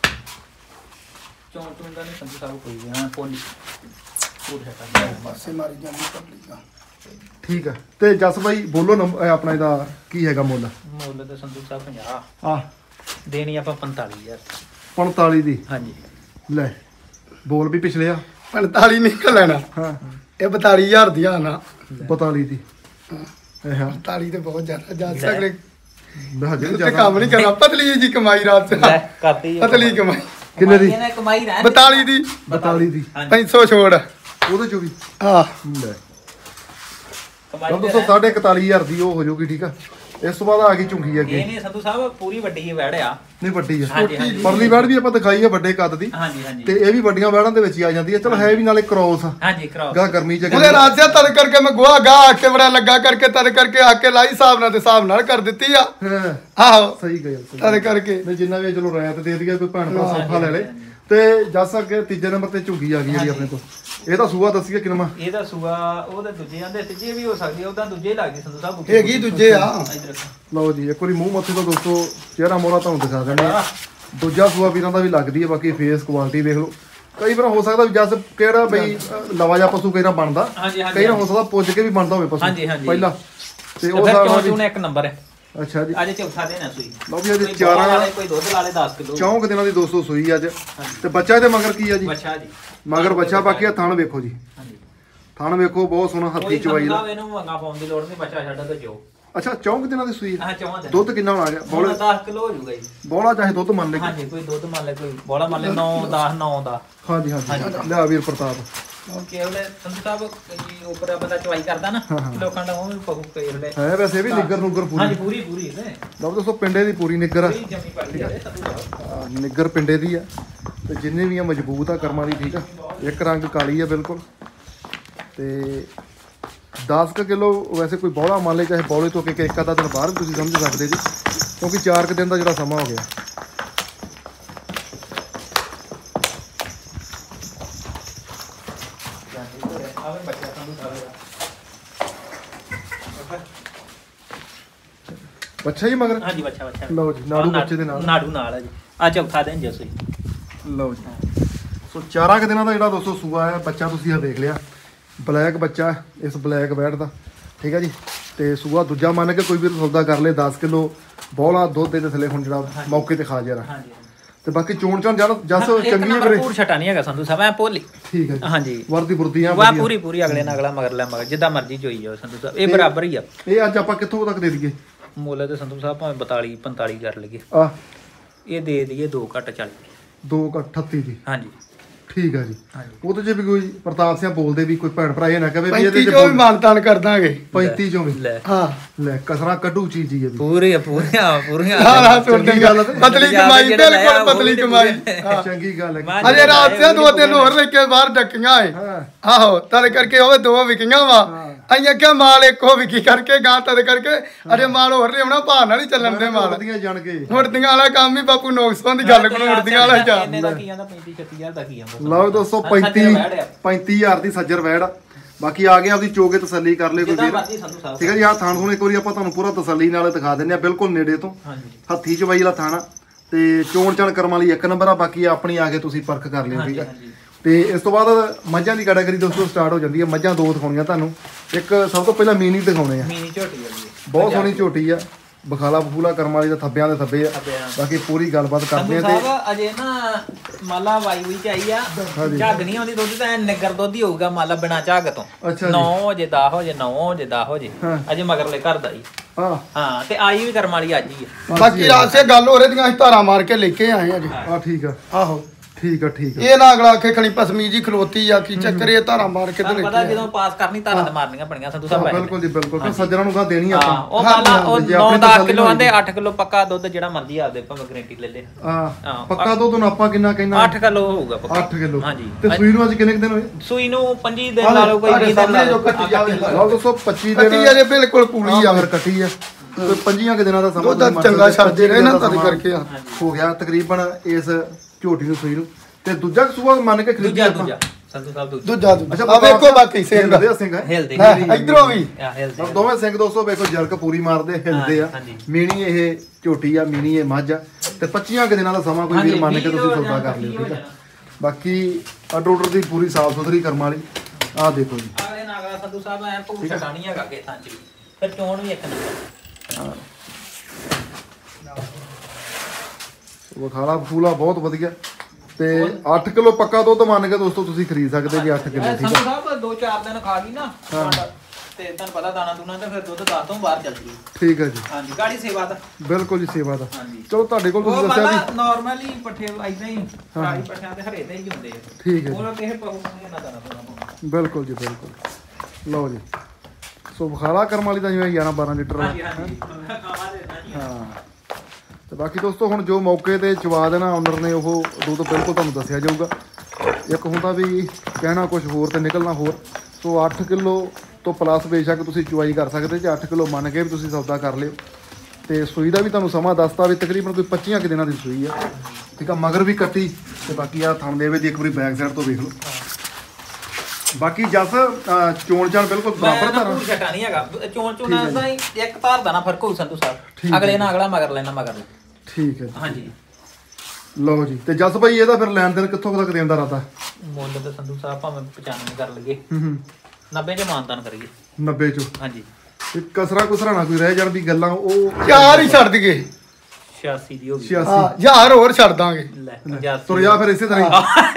ਚੋਂ ਦਾ ਨਹੀਂ ਸੰਧੂ ਸਾਹਿਬ ਕੋਈ ਹਾਂ ਪੋਲੀ ਪੂਰ ਹੈ ਪਾਸੇ ਮਾਰੀ ਜਾਂਦੀ ਪਬਲਿਕ। ਠੀਕ ਆ। ਤੇ ਜਸ ਬਾਈ ਬੋਲੋ ਆਪਣਾ ਇਹਦਾ ਕੀ ਹੈਗਾ ਮੁੱਲ? ਮੁੱਲ ਤੇ ਸੰਧੂ ਸਾਹਿਬ 50 ਆ ਦੇਣੀ ਆਪਾਂ 45000 45 ਦੀ। ਹਾਂਜੀ ਲੈ ਬੋਲ ਵੀ ਪਿਛਲੇ ਆ 45 ਨਹੀਂ ਲੈਣਾ। ਹਾਂ ਇਹ 42000 ਦੀ ਆ ਨਾ। 42 ਦੀ। ਇਹ ਹਾਂ 45 ਤੇ ਬਹੁਤ ਜ਼ਿਆਦਾ ਜਾ ਸਕਦੇ ਹਜੇ ਤੇ ਜ਼ਿਆਦਾ। ਕੰਮ ਨਹੀਂ ਕਰਨਾ। ਪਤਲੀ ਜੀ ਕਮਾਈ ਰਾਤ ਲੈ ਕਰਤੀ ਪਤਲੀ ਕਮਾਈ। ਕਿੰਨੇ ਦੀ? ਇਹਨੇ ਕਮਾਈ ਰਹਿ 42 ਦੀ। 42 ਦੀ। 500 ਛੋੜ। ਉਹਦੇ ਚੋਂ ਵੀ ਹਾਂ ਲੈ ਕਮਾਈ ਤਾਂ ਦੋਸਤੋ 41500 ਦੀ ਉਹ ਹੋ ਜਾਊਗੀ। ਠੀਕ ਆ। ਇਸ ਤੋਂ ਬਾਅਦ ਆ ਗਈ ਝੁੰਗੀ ਅੱਗੇ। ਇਹ ਨਹੀਂ ਸੰਧੂ ਸਾਹਿਬ ਪੂਰੀ ਵੱਡੀ ਹੀ ਵੜ ਆ। ਨਹੀਂ ਵੱਡੀ ਆ। ਹਾਂਜੀ ਹਾਂਜੀ ਪਰਲੀ ਵੈੜ ਵੀ ਆਪਾਂ ਦਿਖਾਈ ਆ ਵੱਡੇ ਕੱਦ ਦੀ। ਹਾਂਜੀ ਹਾਂਜੀ ਤੇ ਇਹ ਵੀ ਵੱਡੀਆਂ ਵੈੜਾਂ ਦੇ ਵਿੱਚ ਹੀ ਆ ਜਾਂਦੀ ਹੈ। ਚਲ ਹੈ ਵੀ ਨਾਲੇ ਕ੍ਰੋਸ ਆ। ਹਾਂਜੀ ਕਰਾਓ ਗਾ ਗਰਮੀ ਚ ਉਹਦੇ ਰਾਜਿਆ ਤਦ ਕਰਕੇ ਮੈਂ ਗੋਹਾ ਗਾ ਆ ਕੇ ਬੜਾ ਲੱਗਾ ਕਰਕੇ ਤਦ ਕਰਕੇ ਆ ਕੇ ਲਾਈ ਹਿਸਾਬ ਨਾਲ ਤੇ ਹਿਸਾਬ ਨਾਲ ਕਰ ਦਿੱਤੀ ਆ। ਹਾਂ ਆਹੋ ਸਹੀ ਗੱਲ ਤਦ ਕਰਕੇ ਨਹੀਂ ਜਿੰਨਾ ਵੀ ਚਲੋ ਰਾਇਤ ਦੇ ਦਈਏ ਕੋਈ ਭੈਣ ਭਰਾ ਸੌਖਾ ਲੈ ਲੇ। ਤੇ ਜੱਸ ਅੱਗੇ ਤੀਜੇ ਨੰਬਰ ਤੇ ਝੁੰਗੀ ਆ ਗਈ ਜਿਹੜੀ ਆਪਣੇ ਕੋਲ। ਇਹਦਾ ਸੂਆ ਦੱਸੀਏ ਕਿੰਨਾ? ਇਹਦਾ ਸੂਆ ਉਹਦੇ ਦੂਜੇ ਆਂਦੇ ਤੀਜੇ ਵੀ ਹੋ ਸਕਦੀ, ਉਹਦਾ ਦੂਜੇ ਹੀ ਲੱਗਦੀ ਸੰਧੂ ਸਾਹਿਬ। ਹੈਗੀ ਦੂਜੇ ਆ। ਲਓ ਜੀ ਇੱਕ ਵਾਰੀ ਮੂੰਹ ਮੱਥੇ ਤੋਂ ਦੋਸਤੋ ਚਿਹਰਾ ਮੋਹਰਾ ਤੁਹਾਨੂੰ ਦਿਖਾ ਦਿੰਦੇ ਆ। ਦੂਜਾ ਸੂਆ ਵੀਰਾਂ ਦਾ ਵੀ ਲੱਗਦੀ ਹੈ। ਬਾਕੀ ਫੇਸ ਕੁਆਲਿਟੀ ਵੇਖ ਲਓ। ਕਈ ਵਾਰ ਹੋ ਸਕਦਾ ਵੀ ਜਸ ਕਿਹੜਾ ਬਈ ਲਵਾ ਜਾ ਪਸ਼ੂ ਕਈ ਵਾਰ ਬਣਦਾ ਕਈ ਵਾਰ ਹੋ ਸਕਦਾ ਪੁੱਜ ਕੇ ਵੀ ਬਣਦਾ ਹੋਵੇ ਪਸ਼ੂ ਪਹਿਲਾਂ ਤੇ ਉਹ ਚੋਣ ਇੱਕ ਨੰਬਰ ਹੈ। ਅੱਛਾ ਜੀ ਅੱਜ ਚੌਥਾ ਦਿਨ ਹੈ ਸੂਈ। ਲਓ ਵੀ ਅੱਜ 4 ਕੋਈ ਦੁੱਧ ਲਾ ਲੇ 10 ਕਿਲੋ 4 ਦਿਨਾਂ ਦੀ ਦੋਸਤੋ ਸੂਈ ਅੱਜ ਤੇ ਬੱਚਾ ਇਹਦੇ ਮਗਰ ਕੀ ਆ ਜੀ? ਬੱਚਾ ਜੀ ਮਗਰ ਬੱਚਾ। ਬਾਕੀ ਆ ਥਣ ਵੇਖੋ ਜੀ, ਥਣ ਵੇਖੋ ਬਹੁਤ ਸੋਹਣਾ ਹੱਥੀ ਚਵਾਈ ਦਾ। ਇਹਨੂੰ ਮੰਗਾ ਪਾਉਣ ਦੀ ਲੋੜ ਨਹੀਂ, ਬੱਚਾ ਛੱਡ ਕੇ ਜੋ। ਅੱਛਾ 4 ਦਿਨਾਂ ਦੀ ਸੂਈ? ਹਾਂ 4 ਦਿਨ। ਦੁੱਧ ਕਿੰਨਾ ਹੋਣਾ ਗਿਆ? ਬੋਲਾ 10 ਕਿਲੋ ਹੋ ਜੂਗਾ ਜੀ। ਬੋਲਾ ਚਾਹੇ ਦੁੱਧ ਮੰਨ ਲੈ। ਹਾਂਜੀ ਕੋਈ ਦੁੱਧ ਮੰਨ ਲੈ, ਕੋਈ ਬੋਲਾ ਮੰਨ ਲੈ 9 10 9 ਦਾ। ਹਾਂਜੀ ਹਾਂਜੀ ਲੈ ਵੀਰ ਪ੍ਰਤਾਪ। ਓਕੇ ਉਹਲੇ ਸੰਧੂ ਸਾਹਿਬ ਜੀ ਉੱਪਰ ਬੰਦਾ ਚਵਾਈ ਕਰਦਾ ਨਾ ਲੋਕਾਂ ਦਾ ਉਹ ਵੀ ਪਹੂ ਕੇਰਲੇ ਹੈ ਵੈਸੇ ਵੀ ਨਿੱਗਰ ਨੂਗਰ ਪੂਰੀ। ਹਾਂਜੀ ਪੂਰੀ ਪੂਰੀ ਹੈ। ਲਓ ਦੋਸਤੋ ਪਿੰਡੇ ਦੀ ਪੂਰੀ ਨਿੱਗਰ ਆ, ਪੂਰੀ ਜੰਮੀ ਪੜੀ ਹੈ ਸੰਧੂ ਸਾਹਿਬ। ਨਿੱਗਰ ਪਿੰਡੇ ਦੀ ਆ ਤੇ ਜਿੰਨੇ ਵੀ ਆ ਮਜ਼ਬੂਤ ਆ ਕਰਮਾਂ ਦੀ। ਠੀਕ ਆ, ਇੱਕ ਰੰਗ ਕਾਲੀ ਆ ਬਿਲਕੁਲ ਤੇ 10 ਕਿਲੋ ਵੈਸੇ ਕੋਈ ਬੌਲਾ ਮੰਨ ਲੈ, ਚਾਹੇ ਬੌਲੇ ਤੋਂ ਇੱਕ ਅੱਧਾ ਦਿਨ ਬਾਹਰ ਵੀ ਤੁਸੀਂ ਸਮਝ ਸਕਦੇ ਜੀ, ਕਿਉਂਕਿ 4 ਦਿਨ ਦਾ ਜਿਹੜਾ ਸਮਾਂ ਹੋ ਗਿਆ। ਬੱਚਾ ਹੀ ਮਗਰ? ਹਾਂਜੀ ਬੱਚਾ ਬੱਚਾ। ਲਓ ਜੀ ਨਾੜੂ ਬੱਚੇ ਦੇ ਨਾਲ, ਨਾੜੂ ਨਾਲ ਹੈ ਜੀ। ਆ ਚੌਥਾ ਦਿਨ ਜਸੋਈ। ਲਓ ਜੀ ਸੋ 4 ਦਿਨਾਂ ਦਾ ਜਿਹੜਾ ਦੋਸਤੋ ਸੂਆ ਹੈ, ਬੱਚਾ ਤੁਸੀਂ ਆ ਦੇਖ ਲਿਆ, ਬਲੈਕ ਬੱਚਾ ਇਸ ਬਲੈਕ ਬੈਡ ਦਾ। ਠੀਕ ਹੈ ਜੀ, ਤੇ ਸੂਆ ਦੂਜਾ ਮੰਨ ਕੇ ਕੋਈ ਵੀ ਸੌਦਾ ਕਰ ਲੇ। 10 ਕਿਲੋ ਬੋਲਾ ਦੁੱਧ ਦੇ ਥੱਲੇ ਹੁਣ ਜਿਹੜਾ ਮੌਕੇ ਤੇ ਖਾ ਜਰਾ। ਤੇ ਬਾਕੀ ਚੋਣ ਚਾਣ ਜਸ ਚੰਗੀ ਹੈ ਵੀਰੇ। ਪੂਰ ਛਟਾ ਨਹੀਂ ਹੈਗਾ ਸੰਧੂ ਸਾਹਿਬ, ਐ ਪੋਲੀ। ਠੀਕ ਹੈ ਜੀ ਹਾਂਜੀ ਵਰਦੀ ਬੁਰਦੀਆਂ ਵਾਹ ਪੂਰੀ ਪੂਰੀ ਅਗਲੇ ਨਾਲ ਅਗਲਾ ਮਗਰ ਲੈ ਮਗਰ ਜਿੱਦਾਂ ਮਰਜ਼ੀ ਚੋਈ ਜਾਓ ਸੰਧੂ ਸਾਹਿਬ, ਇਹ ਬਰਾਬਰ ਹੀ ਆ। ਇਹ ਅੱਜ ਆਪਾਂ ਕਿੱਥੋਂ ਤੱਕ ਦੇ ਦਈਏ ਮੁੱਲ ਤੇ ਸੰਧੂ ਸਾਹਿਬ ਭਾਵੇਂ 42 45 ਕਰ ਲਈਏ, ਆ ਇਹ ਦੇ ਦਈਏ 2 ਘੱਟ 40। 2:38 ਦੀ? ਹਾਂਜੀ ਠੀਕ ਹੈ ਜੀ। ਹਾਂਜੀ ਉਹਦੇ ਚ ਵੀ ਕੋਈ ਪ੍ਰਤਾਪ ਸਿੰਘ ਬੋਲਦੇ ਵੀ ਕੋਈ ਭੈਣ ਭਰਾ ਇਹ ਨਾ ਕਹੇ ਵੀ ਇਹਦੇ ਚ ਵੀ ਮਾਨਤਾਨ ਕਰ ਦਾਂਗੇ। 35 ਚੋਂ ਵੀ? ਲੈ ਹਾਂ ਲੈ ਕਸਰਾ ਕੱਢੂ ਚੀਜ਼ ਹੀ ਹੈ ਪੂਰੀਆਂ ਸਾਰਾ ਸੁਣਦੀ ਗੱਲ ਪਤਲੀ ਕਮਾਈ, ਬਿਲਕੁਲ ਪਤਲੀ ਕਮਾਈ। ਚੰਗੀ ਗੱਲ ਹੈ। ਅਜੇ ਰਾਤ ਸੇ 2-3 ਹੋਰ ਲੈ ਕੇ ਬਾਹਰ ਡੱਕੀਆਂ ਏ। ਆਹੋ ਤਦ ਕਰਕੇ ਉਹ 2 ਵਿਕੀਆਂ ਵਾ। ਅਈਆਂ ਕਿਹਾ ਮਾਲ ਇੱਕੋ ਵਿਕੀ ਕਰਕੇ ਗਾਂ ਤਦ ਕਰਕੇ ਅਜੇ ਮਾਲ ਹੋਰ ਲਿਆਉਣਾ, ਭਾਅ ਨਾਲ ਹੀ ਚੱਲਣ ਦੇ ਮਾਲ। ਜਾਣ ਕੇ ਮੁਰਦੀਆਂ ਵਾਲਾ ਕੰਮ ਹੀ ਬਾਪੂ ਨੋਕਸਾਂ ਦੀ ਗੱਲ ਕੋਲ ਮੁਰਦੀਆਂ ਵਾਲਾ ਹੀ ਜਾਂਦਾ। ਇਹਨੇ ਦਾ ਕੀ ਆਂਦਾ 35-36000 ਦਾ ਕੀ ਆਂਦਾ। ਲਓ ਦੋਸਤੋ 35,000 ਦੀ ਸੱਜਰ ਵੈੜ। ਬਾਕੀ ਆ ਗਿਆ ਆਪਦੀ ਚੋਗੇ ਤਸੱਲੀ ਕਰ ਲੈ ਕੋਈ ਵੀਰ। ਠੀਕ ਹੈ ਜੀ, ਆਹ ਥਾਣ ਹੁਣ ਇੱਕ ਵਾਰੀ ਆਪਾਂ ਤੁਹਾਨੂੰ ਪੂਰਾ ਤਸੱਲੀ ਨਾਲ ਦਿਖਾ ਦਿੰਦੇ ਆ, ਬਿਲਕੁਲ ਨੇੜੇ ਤੋਂ। ਹੱਥੀ ਚਵਾਈ ਵਾਲਾ ਥਾਣਾ ਤੇ ਚੋਣ ਚਾਣ ਕਰਮ ਵਾਲੀ ਇੱਕ ਨੰਬਰ ਆ। ਬਾਕੀ ਆਪਣੀ ਆ ਕੇ ਤੁਸੀਂ ਪਰਖ ਕਰ ਲਿਓ। ਠੀਕ ਹੈ, ਤੇ ਇਸ ਤੋਂ ਬਾਅਦ ਮੱਝਾਂ ਦੀ ਕੈਟਾਗਰੀ ਦੋਸਤੋ ਸਟਾਰਟ ਹੋ ਜਾਂਦੀ ਹੈ। ਮੱਝਾਂ 2 ਦਿਖਾਉਣੀਆਂ ਤੁਹਾਨੂੰ। ਇੱਕ ਸਭ ਤੋਂ ਪਹਿਲਾਂ ਮੀਨੀ ਦਿਖਾਉਣੇ ਆ। ਮੀਨੀ ਝੋਟੀ ਆ, ਬਹੁਤ ਸੋਹਣੀ ਝੋਟੀ ਆ, ਬਖਾਲਾ ਬਖੂਲਾ ਕਰਮ ਵਾਲੀ ਦਾ ਥੱਬਿਆਂ ਦੇ ਥੱਬੇ ਆ। ਬਾਕੀ ਪੂਰੀ ਗੱਲਬਾਤ ਕਰਦੇ ਆ। ਤੇ ਅਜੇ ਨਾ ਮਾਲਾ ਵਾਈ ਹੋਈ ਚਾਈ ਆ, ਝੱਗ ਨਹੀਂ ਆਉਂਦੀ ਦੁੱਧ ਤਾਂ ਨਿੱਗਰ ਦੁੱਧ ਹੀ ਹੋਊਗਾ ਮਾਲਾ ਬਿਨਾ ਝੱਗ ਤੋਂ। 9 ਵਜੇ 10 ਵਜੇ 9 ਵਜੇ 10 ਵਜੇ ਅਜੇ ਮਗਰਲੇ ਘਰ ਦਾ ਹੀ। ਹਾਂ ਤੇ ਆਈ ਵੀ ਕਰਮ ਵਾਲੀ ਅੱਜ ਹੀ ਆ। ਬਾਕੀ ਰਾਤ ਸੇ ਗੱਲ ਹੋ ਰਹੀ ਦੀਆਂ, ਅਸੀਂ ਧਾਰਾ ਮਾਰ ਕੇ ਲੈ ਕੇ ਆਏ ਅੱਜ। ਠੀਕ ਆ। ਆਹੋ ਠੀਕ ਆ ਠੀਕ ਆ। ਇਹ ਨਾ ਅਗਲਾ ਆਖੇ ਖਣੀ ਪਸਮੀ ਜੀ ਖਲੋਤੀ ਆ, ਕੀ ਚੱਕਰ ਇਹ ਧਾਰਾ ਮਾਰ ਕੇ ਤੇ ਲੈ ਪਤਾ ਜਦੋਂ ਪਾਸ ਕਰਨੀ ਧਾਰਾ ਤੇ ਮਾਰਨੀਆਂ ਪਣੀਆਂ ਸੰਧੂ ਸਾਹਿਬ। ਬਿਲਕੁਲ ਜੀ ਬਿਲਕੁਲ, ਫਿਰ ਸੱਜਣਾ ਨੂੰ ਕਾ ਦੇਣੀ ਆਪਾਂ। ਉਹ ਮਾਲਾ ਉਹ 9-10 ਕਿਲੋ ਆਂਦੇ 8 ਕਿਲੋ ਪੱਕਾ ਦੁੱਧ ਜਿਹੜਾ ਮਰਜ਼ੀ ਆਪਦੇ ਭਾਵੇਂ ਗਰੰਟੀ ਲੈ ਲੈ। ਹਾਂ ਪੱਕਾ ਦੁੱਧ ਨੂੰ ਆਪਾਂ ਕਿੰਨਾ ਕਹਿੰਦਾ? 8 ਕਿਲੋ ਹੋਊਗਾ ਪੱਕਾ। 8 ਕਿਲੋ। ਹਾਂਜੀ ਤੇ ਸੂਈ ਨੂੰ ਅੱਜ ਕਿੰਨੇ ਦਿਨ ਹੋਏ? ਸੂਈ ਨੂੰ 25 ਦਿਨ ਲਾ ਲਓ, ਕੋਈ 20 ਦਿਨ ਲਾ ਲਓ। ਲਓ ਦੋਸਤੋ 25 ਦਿਨ ਕੱਟੀ ਅਜੇ ਬਿਲਕੁਲ ਪੂਰੀ ਆ, ਫਿਰ ਕੱਟੀ ਆ। ਤੇ 25 ਦਿਨਾਂ ਦਾ ਸਮਾਂ ਦੁੱਧ ਚੰਗਾ ਛੱਡਦੇ ਰਹੇ ਨਾ ਤਦ ਕਰਕੇ ਹੋ ਗਿਆ ਤਕਰੀਬਨ ਇਸ ਝੋਟੀ ਨੂੰ ਸੂਈ ਨੂੰ। ਤੇ ਦੂਜਾ ਸੂਆ ਮੰਨ ਕੇ ਖਰੀਦਿਆ ਆਪਾਂ। ਦੂਜਾ ਸੰਧੂ ਸਾਹਿਬ ਦੂਜਾ ਆ ਵੇਖੋ ਬਾਕੀ ਸਿੰਘ ਹਿਲਦੇ ਇਧਰੋਂ ਵੀ ਦੋਵੇਂ ਸਿੰਘ ਦੋਸਤੋ ਵੇਖੋ ਜਰਕ ਪੂਰੀ ਮਾਰਦੇ ਹਿਲਦੇ ਆ। ਮੀਣੀ ਇਹ ਝੋਟੀ ਆ, ਮੀਣੀ ਇਹ ਮੱਝ ਆ। ਤੇ 25 ਦਿਨਾਂ ਦਾ ਸਮਾਂ ਕੋਈ ਵੀਰ ਮੰਨ ਕੇ ਤੁਸੀਂ ਸੌਦਾ ਕਰ ਲਿਓ। ਠੀਕ ਆ, ਬਾਕੀ ਆਰਡਰ ਦੀ ਪੂਰੀ ਸਾਫ ਸੁਥਰੀ ਕਰਮ ਵਾਲੀ। ਆਹ ਦੇਖੋ ਜੀ ਆਲੇ ਨਾਗਾ ਸੰਧੂ ਸਾਹਿਬ ਐ ਭੂ ਛਟਾਣੀ ਹੈਗਾ ਕਿ ਥਾਂ ਚ ਫਿਰ ਚੋਣ ਵੀ ਇੱਕ ਨੰਬਰ। ਵਖਾਲਾ ਫੂਲਾ ਬਹੁਤ ਵਧੀਆ। ਤੇ 8 ਕਿਲੋ ਪੱਕਾ ਦੁੱਧ ਮੰਨ ਕੇ ਦੋਸਤੋ ਤੁਸੀਂ ਖਰੀਦ ਸਕਦੇ ਜੀ। 8 ਕਿਲੋ। ਠੀਕ ਹੈ ਸੰਧੂ ਸਾਹਿਬ 2-4 ਦਿਨ ਖਾ ਗਈ ਨਾ ਤੇ ਤੁਹਾਨੂੰ ਪਤਾ ਦਾਣਾ ਦੂਣਾ ਤੇ ਫਿਰ ਦੁੱਧ 10 ਤੋਂ ਬਾਹਰ ਚੱਲਦੀ ਹੈ। ਠੀਕ ਹੈ ਜੀ। ਹਾਂਜੀ ਗਾੜੀ ਸੇਵਾ ਦਾ। ਬਿਲਕੁਲ ਜੀ ਸੇਵਾ ਦਾ। ਚਲੋ ਤੁਹਾਡੇ ਕੋਲ ਤੁਸੀਂ ਦੱਸਿਆ ਵੀ ਨਾਰਮਲੀ ਪੱਠੇ ਇਦਾਂ ਹੀ ਸਾਰੀ ਪੱਠਿਆਂ ਤੇ ਹਰੇ ਤੇ ਹੀ ਹੁੰਦੇ ਆ। ਠੀਕ ਹੈ ਉਹਨਾਂ ਕਿਸੇ ਪਹੂ ਨਹੀਂ ਨਾ ਦਾਣਾ ਪਾਉਣਾ। ਬਿਲਕੁਲ ਜੀ ਬਿਲਕੁਲ। ਲਓ ਜੀ ਸੋ ਬਖਾਲਾ ਕਰਮ ਵਾਲੀ ਦਾ ਜਿਵੇਂ 11-12 ਲੀਟਰ। ਹਾਂਜੀ ਹਾਂ ਤੇ ਬਾਕੀ ਦੋਸਤੋ ਹੁਣ ਜੋ ਮੌਕੇ ਤੇ ਚਵਾ ਦੇਣਾ ਓਨਰ ਨੇ ਉਹ ਦੁੱਧ ਬਿਲਕੁਲ ਤੁਹਾਨੂੰ ਦੱਸਿਆ ਜਾਊਗਾ। ਇੱਕ ਹੁੰਦਾ ਵੀ ਕਹਿਣਾ ਕੁਝ ਹੋਰ ਤੇ ਨਿਕਲਣਾ ਹੋਰ। ਸੋ 8 ਕਿਲੋ ਤੋਂ ਪਲੱਸ ਬੇਸ਼ੱਕ ਤੁਸੀਂ ਚਵਾਈ ਕਰ ਸਕਦੇ ਜੇ। 8 ਕਿਲੋ ਮੰਨ ਕੇ ਵੀ ਤੁਸੀਂ ਸੌਦਾ ਕਰ ਲਿਓ। ਤੇ ਸੂਈ ਦਾ ਵੀ ਤੁਹਾਨੂੰ ਸਮਾਂ ਦੱਸਤਾ ਵੀ ਤਕਰੀਬਨ ਕੋਈ 25 ਦਿਨਾਂ ਦੀ ਸੂਈ ਆ। ਠੀਕ ਆ, ਮਗਰ ਵੀ ਕੱਟੀ ਤੇ ਬਾਕੀ ਆ ਥਣ ਦੇਵੇ ਦੀ ਇੱਕ ਵਾਰੀ ਬੈਕ ਸਾਈਡ ਤੋਂ ਵੇਖ ਲਓ। ਬਾਕੀ ਜਸ ਚੋਣ ਚਾਣ ਬਿਲਕੁਲ ਬਰਾਬਰ ਧਾਰਾਂ ਛਟਾ ਨਹੀਂ ਹੈਗਾ। ਚੋਣ ਚੋਣਾ ਦਾ ਇੱਕ ਧਾਰ ਦਾ ਨਾ ਫਰਕ ਹੋਊ ਸੰਧੂ ਸਾਹਿਬ। ਅਗਲੇ ਨਾਲ ਅਗਲਾ ਮਗਰ ਲੈਣਾ ਮਗਰ। ਠੀਕ ਹੈ ਹਾਂਜੀ ਲਓ ਜੀ ਤੇ ਜਸ ਭਾਈ ਇਹਦਾ ਫਿਰ ਲੈਣ ਦੇਣ ਕਿੱਥੋਂ ਤੱਕ ਦੇਣ ਦਾ ਰਾਤਾ? ਮੁੱਲ ਤੇ ਸੰਧੂ ਸਾਹਿਬ ਭਾਵੇਂ 95 ਕਰ ਲਈਏ, 90 ਚ ਮਾਨਤਾਨ ਕਰੀਏ। 90 ਚੋਂ? ਹਾਂਜੀ। ਤੇ ਕਸਰਾ ਕੁਸਰਾ ਨਾ ਕੋਈ ਰਹਿ ਜਾਣ ਵੀ ਗੱਲਾਂ ਉਹ 4 ਹੀ ਛੱਡ ਦਈਏ। 86 ਦੀ ਹੋ ਗਈ। 86 1000 ਹੋਰ ਛੱਡ ਦਾਂਗੇ। ਲੈ 85 ਤੁਰਿਆ ਫਿਰ ਇਸੇ ਤਰ੍ਹਾਂ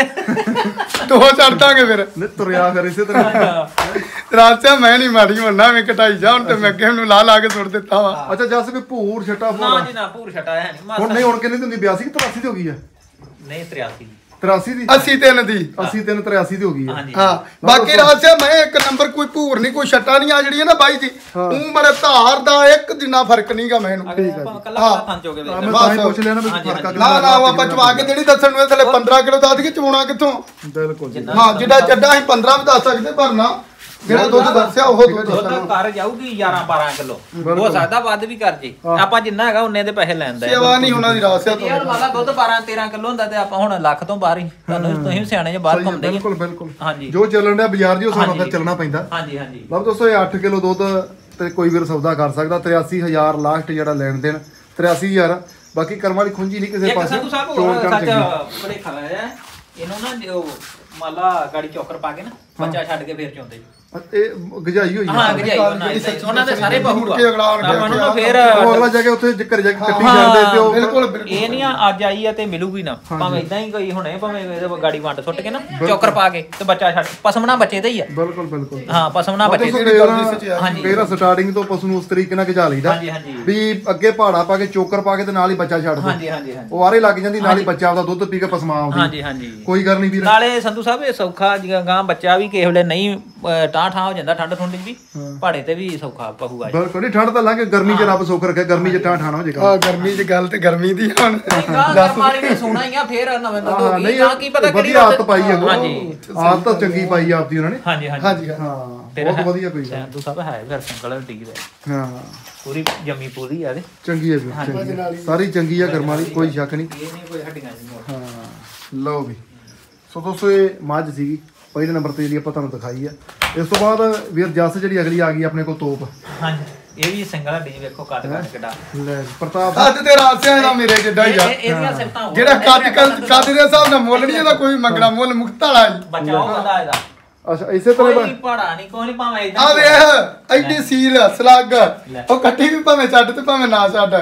ਹੀ। 2 ਛੱਡ ਦਾਂਗੇ ਫਿਰ। ਨਹੀਂ ਤੁਰਿਆ ਫਿਰ ਇਸੇ ਤਰ੍ਹਾਂ। ਰਾਸਿਆ ਮੈਂ ਨਹੀਂ ਮਾੜੀ ਹੋਣਾ ਮੈਂ ਕਟਾਈ ਜਾ ਹੁਣ ਤੇ ਮੈਂ ਅੱਗੇ ਨੂੰ ਲਾ ਕੇ ਸੁੱਟ ਦਿੱਤਾ ਵਾ। ਅੱਛਾ ਜਸ ਵੀ ਭੂਰ ਛਟਾ ਨਾ ਜੀ ਨਾ ਭੂਰ ਛਟਾ ਹੈ ਨਹੀਂ ਹੁਣ ਨਹੀਂ ਹੁਣ ਕਿੰਨੀ ਦੀ ਹੁੰਦੀ 82 ਕਿ 83 ਦੀ ਹੋ ਗਈ ਆ? ਨਹੀਂ 83 ਦੀ। 83 ਦੀ 83 ਦੀ 83 83 ਦੀ ਹੋ ਗਈ ਆ। ਹਾਂਜੀ ਹਾਂ ਬਾਕੀ ਰਾਸਿਆ ਮੈਂ ਇੱਕ ਨੰਬਰ ਕੋਈ ਭੂਰ ਨਹੀਂ ਕੋਈ ਛੱਟਾ ਨਹੀਂ ਆ ਜਿਹੜੀ ਹੈ ਨਾ ਬਾਈ ਜੀ ਉਹ ਮੇਰੇ ਧਾਰ ਦਾ ਇੱਕ ਜਿੰਨਾ ਫਰਕ ਨਹੀਂਗਾ ਮੈਨੂੰ। ਕੱਲਾ ਕੱਲਾ ਥਾਂ ਚੋਗੇ ਵੇ। ਮੈਂ ਤਾਂ ਹੀ ਪੁੱਛ ਲਿਆ ਨਾ ਵੀ ਫਰਕ ਆ ਨਾ ਆਪਾਂ ਚਵਾ ਕੇ ਜਿਹੜੀ ਦੱਸਣ ਨੂੰ ਥੱਲੇ 15 ਕਿਲੋ ਦੱਸ ਦਈਏ ਚਵਾਉਣਾ ਕਿੱਥੋਂ? ਬਿਲਕੁਲ ਜੀ। ਹਾਂ ਜਿਹੜਾ ਚੱਡਾ ਅਸੀਂ 15 ਵੀ ਦੱਸ ਸਕਦੇ ਪਰ ਨਾ ਜਿਹੜਾ ਦੁੱਧ ਦੱਸਿਆ ਉਹ ਦੁੱਧ ਦੁੱਧ ਕਰ ਜਾਊਗੀ 11 12 ਕਿਲੋ ਹੋ ਸਕਦਾ ਵੱਧ ਵੀ ਕਰ ਜੇ। ਆਪਾਂ ਜਿੰਨਾ ਹੈਗਾ ਉਹਨੇ ਦੇ ਪੈਸੇ ਲੈਂਦਾ ਸੇਵਾ ਨਹੀਂ ਉਹਨਾਂ ਦੀ ਰਾਸਿਆ ਤੋਂ। ਯਾਰ ਵਾਲਾ ਦੁੱਧ 12 13 ਕਿਲੋ ਹੁੰਦਾ ਤੇ ਆਪਾਂ ਹੁਣ ਲੱਖ ਤੋਂ ਬਾਹਰ ਹੀ ਤੁਹਾਨੂੰ ਤੁਸੀਂ ਸਿਆਣੇ ਜੇ ਬਾਹਰ ਘੁੰਮਦੇ ਹੀ। ਬਿਲਕੁਲ ਬਿਲਕੁਲ ਹਾਂਜੀ ਜੋ ਚੱਲਣ ਡਿਆ ਬਾਜ਼ਾਰ ਦੀ ਉਹ ਸਾਨੂੰ ਫਿਰ ਚੱਲਣਾ ਪੈਂਦਾ। ਹਾਂਜੀ ਹਾਂਜੀ। ਲਓ ਦੋਸਤੋ ਇਹ 8 ਕਿਲੋ ਦੁੱਧ ਤੇ ਕੋਈ ਵੀਰ ਸੌਦਾ ਕਰ ਸਕਦਾ। 83000 ਲਾਸਟ ਜਿਹੜਾ ਲੈਣ ਦੇਣ 83000। ਬਾਕੀ ਕਰਮ ਵਾਲੀ ਖੁੰਜੀ ਨਹੀਂ ਕਿਸੇ ਪਾਸੇ। ਸੰਧੂ ਸਾਹਿਬ ਹੋਰ ਸੱਚ ਬੜੇ ਖਲਾਇਆ ਇਹਨੂੰ ਨਾ ਉਹ ਮਾਲਾ ਗਾੜੀ ਚੌਕਰ ਪਾ ਕੇ ਨਾ ਬੱਚਾ ਛੱਡ ਕੇ ਫੇਰ ਚੋਂਦੇ। ਇਹ ਗਜਾਈ ਹੋਈ ਹਾਂ ਗਜਾਈ ਉਹਨਾਂ ਦੇ ਸਾਰੇ ਬਹੂ ਆ। ਆਪਾਂ ਨੂੰ ਫੇਰ ਉਹ ਅਗਲਾ ਜਾ ਕੇ ਉੱਥੇ ਘਰ ਜਾ ਕੇ ਕੱਟੀ ਜਾਂਦੇ ਤੇ ਉਹ ਬਿਲਕੁਲ ਇਹ ਨਹੀਂ ਅੱਜ ਆਈ ਆ ਤੇ ਮਿਲੂਗੀ ਨਾ ਭਾਵੇਂ ਇਦਾਂ ਹੀ ਕੋਈ ਹੁਣੇ ਭਾਵੇਂ ਇਹਦੇ ਗਾੜੀ ਵੰਡ ਸੁੱਟ ਕੇ ਨਾ ਚੌਕਰ ਪਾ ਕੇ ਤੇ ਬੱਚਾ ਛੱਡ ਪਸਮਣਾ ਬੱਚੇ ਦਾ ਹੀ ਆ। ਬਿਲਕੁਲ ਬਿਲਕੁਲ ਹਾਂ ਪਸਮਣਾ ਬੱਚੇ ਹਾਂਜੀ ਪਹਿਲਾਂ ਸਟਾਰਟਿੰਗ ਤੋਂ ਪਸ਼ੂ ਨੂੰ ਉਸ ਤਰੀਕੇ ਨਾਲ ਗਜਾ ਲਈਦਾ ਹਾਂਜੀ ਹਾਂਜੀ ਵੀ ਅੱਗੇ ਪਹਾੜਾ ਪਾ ਕੇ ਚੋਕਰ ਪਾ ਕੇ ਤੇ ਨਾਲ ਹੀ ਬੱਚਾ ਛੱਡ ਦੋ। ਹਾਂਜੀ ਹਾਂਜੀ ਹਾਂਜੀ ਉਹ ਆਰੇ ਲੱਗ ਜਾਂਦੀ ਨਾਲ ਹੀ ਬੱਚਾ ਆਪਦਾ ਦੁੱਧ ਪੀ ਕੇ ਪਸਮਾ ਆਉਂਦੀ। ਹਾਂਜੀ ਹਾਂਜੀ ਕੋਈ ਗੱਲ ਨਹੀਂ ਵੀਰ। ਨਾਲੇ ਸੰਧੂ ਸਾਹਿਬ ਇਹ ਸੌਖਾ ਗਾਂ ਬੱਚਾ ਵੀ ਕਿਸੇ ਵੇਲੇ ਨਹੀਂ ਟਾਂ ਠਾਂ ਹੋ ਜਾਂਦਾ ਠੰਡ ਠੁੰਡ ਵੀ ਪਹਾੜੇ ਤੇ ਵੀ ਸੌਖਾ ਪਹੂਗਾ। ਬਿਲਕੁਲ ਨਹੀਂ ਠੰਡ ਤਾਂ ਲੰਘ ਗਰਮੀ 'ਚ ਰੱਬ ਸੁੱਖ ਰੱਖਿਆ ਗਰਮੀ 'ਚ ਠਾਂ ਠਾਣਾ ਹੋ ਜਾਏਗਾ। ਹਾਂ ਗਰਮੀ 'ਚ ਗੱਲ ਤੇ ਗਰਮੀ ਦੀ ਹੁਣ ਮਾਰੀ ਨੇ ਸੋਣਾ ਹੀ ਆ ਫੇਰ ਨਵੇਂ ਦੁੱਧ ਹੋ ਗਈ ਤਾਂ ਕੀ ਪਤਾ ਕਿਹੜੀ ਆਦਤ ਪਾਈ ਹੈ। ਹਾਂਜੀ ਆਦਤ ਤਾਂ ਚੰਗੀ ਪਾਈ ਆਪਦੀ ਉਹਨਾਂ ਨੇ। ਹਾਂਜੀ ਹਾਂਜੀ ਹਾਂ ਬਹੁਤ ਵਧੀਆ ਕੋਈ ਗੱਲ। ਸੰਧੂ ਸਾਹਿਬ ਹੈ ਫਿਰ ਸੰਗਲ ਢੀਕ ਦੇ ਹਾਂ ਪੂਰੀ ਜੰਮੀ ਪੂਰੀ ਆ ਦੇ ਚੰਗੀ ਹੈ ਵੀਰ ਸਾਰੀ ਚੰਗੀ ਆ ਕਰਮ ਵਾਲੀ ਕੋਈ ਸ਼ੱਕ ਨਹੀਂ। ਇਹ ਨਹੀਂ ਕੋਈ ਹੱਡੀਆਂ ਦੀ ਮੋੜ। ਹਾਂ ਲਓ ਵੀ ਸੋ ਦੋਸਤੋ ਇਹ ਮੱਝ ਸੀਗੀ ਪਹਿਲੇ ਨੰਬਰ ਤੇ ਜਿਹੜੀ ਆਪਾਂ ਤੁਹਾਨੂੰ ਦਿਖਾਈ ਆ। ਇਸ ਤੋਂ ਬਾਅਦ ਵੀਰ ਜੱਸ ਜਿਹੜੀ ਅਗਲੀ ਆ ਗਈ ਆਪਣੇ ਕੋਲ ਤੋਪ। ਹਾਂਜੀ ਇਹ ਵੀ ਸਿੰਗਲ ਹੱਡੀ ਵੇਖੋ ਕੱਦ ਕਿੱਡਾ ਲੈ ਪ੍ਰਤਾਪ ਅੱਜ ਤੇ ਰਾਸਿਆ ਦਾ ਮੇਰੇ ਜਿੱਡਾ ਹੀ ਆ। ਇਹਦੀਆਂ ਸਿਫਤਾਂ ਹੋਰ ਜਿਹੜਾ ਕੱਦ ਦੇ ਹਿਸਾਬ ਨਾਲ ਮੁੱਲ ਨਹੀਂ ਇਹਦਾ ਕੋਈ ਮੰਗਣਾ ਮੁੱਲ ਮੁਕਤ ਵਾਲਾ ਹੀ। ਬੱਚਾ ਉਹ ਬੰਦਾ ਇਹਦਾ ਅੱਛਾ ਇਸੇ ਤਰ੍ਹਾਂ ਕੋਈ ਪਹਾੜਾ ਨਹੀਂ ਕੋਈ ਨਹੀਂ ਭਾਵੇਂ ਇਦਾਂ ਆ ਵੇਖ ਐਡੀ ਸੀਲ ਸਲੱਗ ਉਹ ਕੱਟੀ ਵੀ ਭਾਵੇਂ ਛੱਡ ਤੇ ਭਾਵੇਂ ਨਾ ਛੱਡ।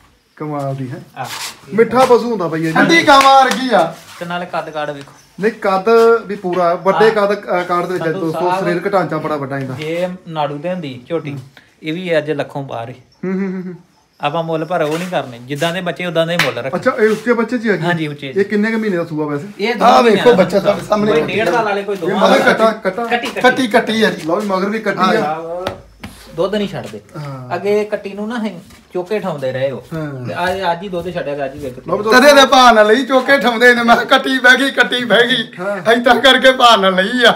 ਕਮਾਲ ਦੀ ਹੈ ਮਿੱਠਾ ਪਸ਼ੂ ਹੁੰਦਾ ਬਈ ਇਹ। ਠੰਡੀ ਕਾਵਾਂ ਵਰਗੀ ਆ ਤੇ ਨਾਲੇ ਕੱਦ ਕਾੜ ਵੇਖੋ। ਨਹੀਂ ਕੱਦ ਵੀ ਪੂਰਾ ਵੱਡੇ ਕੱਦ ਕਾਰਡ ਦੇ ਵਿੱਚ ਦੋਸਤੋ ਸਰੀਰਕ ਢਾਂਚਾ ਬੜਾ ਵੱਡਾ ਹੁੰਦਾ। ਜੇ ਨਾੜੂ ਤੇ ਹੁੰਦੀ ਝੋਟੀ ਇਹ ਵੀ ਅੱਜ ਲੱਖੋਂ ਬਾਹਰ ਹੈ। ਆਪਾਂ ਮੁੱਲ ਪਰ ਉਹ ਨਹੀਂ ਕਰਨੇ ਜਿੱਦਾਂ ਦੇ ਬੱਚੇ ਉਦਾਂ ਦੇ ਮੁੱਲ ਰੱਖ। ਅੱਛਾ ਇਹ ਉੱਚੇ ਬੱਚੇ ਚ ਹੈਗੀ? ਹਾਂਜੀ ਉੱਚੇ ਇਹ ਕਿੰਨੇ ਕ ਮਹੀਨੇ ਦਾ ਸੂਆ ਵੈਸੇ? ਇਹ ਆ ਵੇਖੋ ਬੱਚਾ ਤੁਹਾਡੇ ਸਾਹਮਣੇ ਕੋਈ 1.5 ਸਾਲ ਵਾਲੇ ਕੋਈ 2 ਮਗਰ ਕੱਟਾ ਕੱਟੀ ਆ ਜੀ। ਲਓ ਵੀ ਮਗਰ ਵੀ ਕੱਟੀ ਆ। ਦੁੱਧ ਨਹੀਂ ਛੱਡਦੇ ਅੱਗੇ ਕੱਟੀ ਨੂੰ ਨਾ ਚੋਕੇ ਠਾਉਂਦੇ ਰਹੇ ਹੋ ਤੇ ਅੱਜ ਹੀ ਦੁੱਧ ਛੱਡਿਆ ਅੱਜ ਹੀ ਵੇਖ ਤਦੇ ਦੇ ਭਾਅ ਨਾਲ ਲਈ ਚੋਕੇ ਠਾਉਂਦੇ ਨੇ ਮੈਂ ਕੱਟੀ ਬਹਿ ਗਈ ਏਦਾਂ ਕਰਕੇ ਭਾਅ ਨਾਲ ਲਈ ਆ।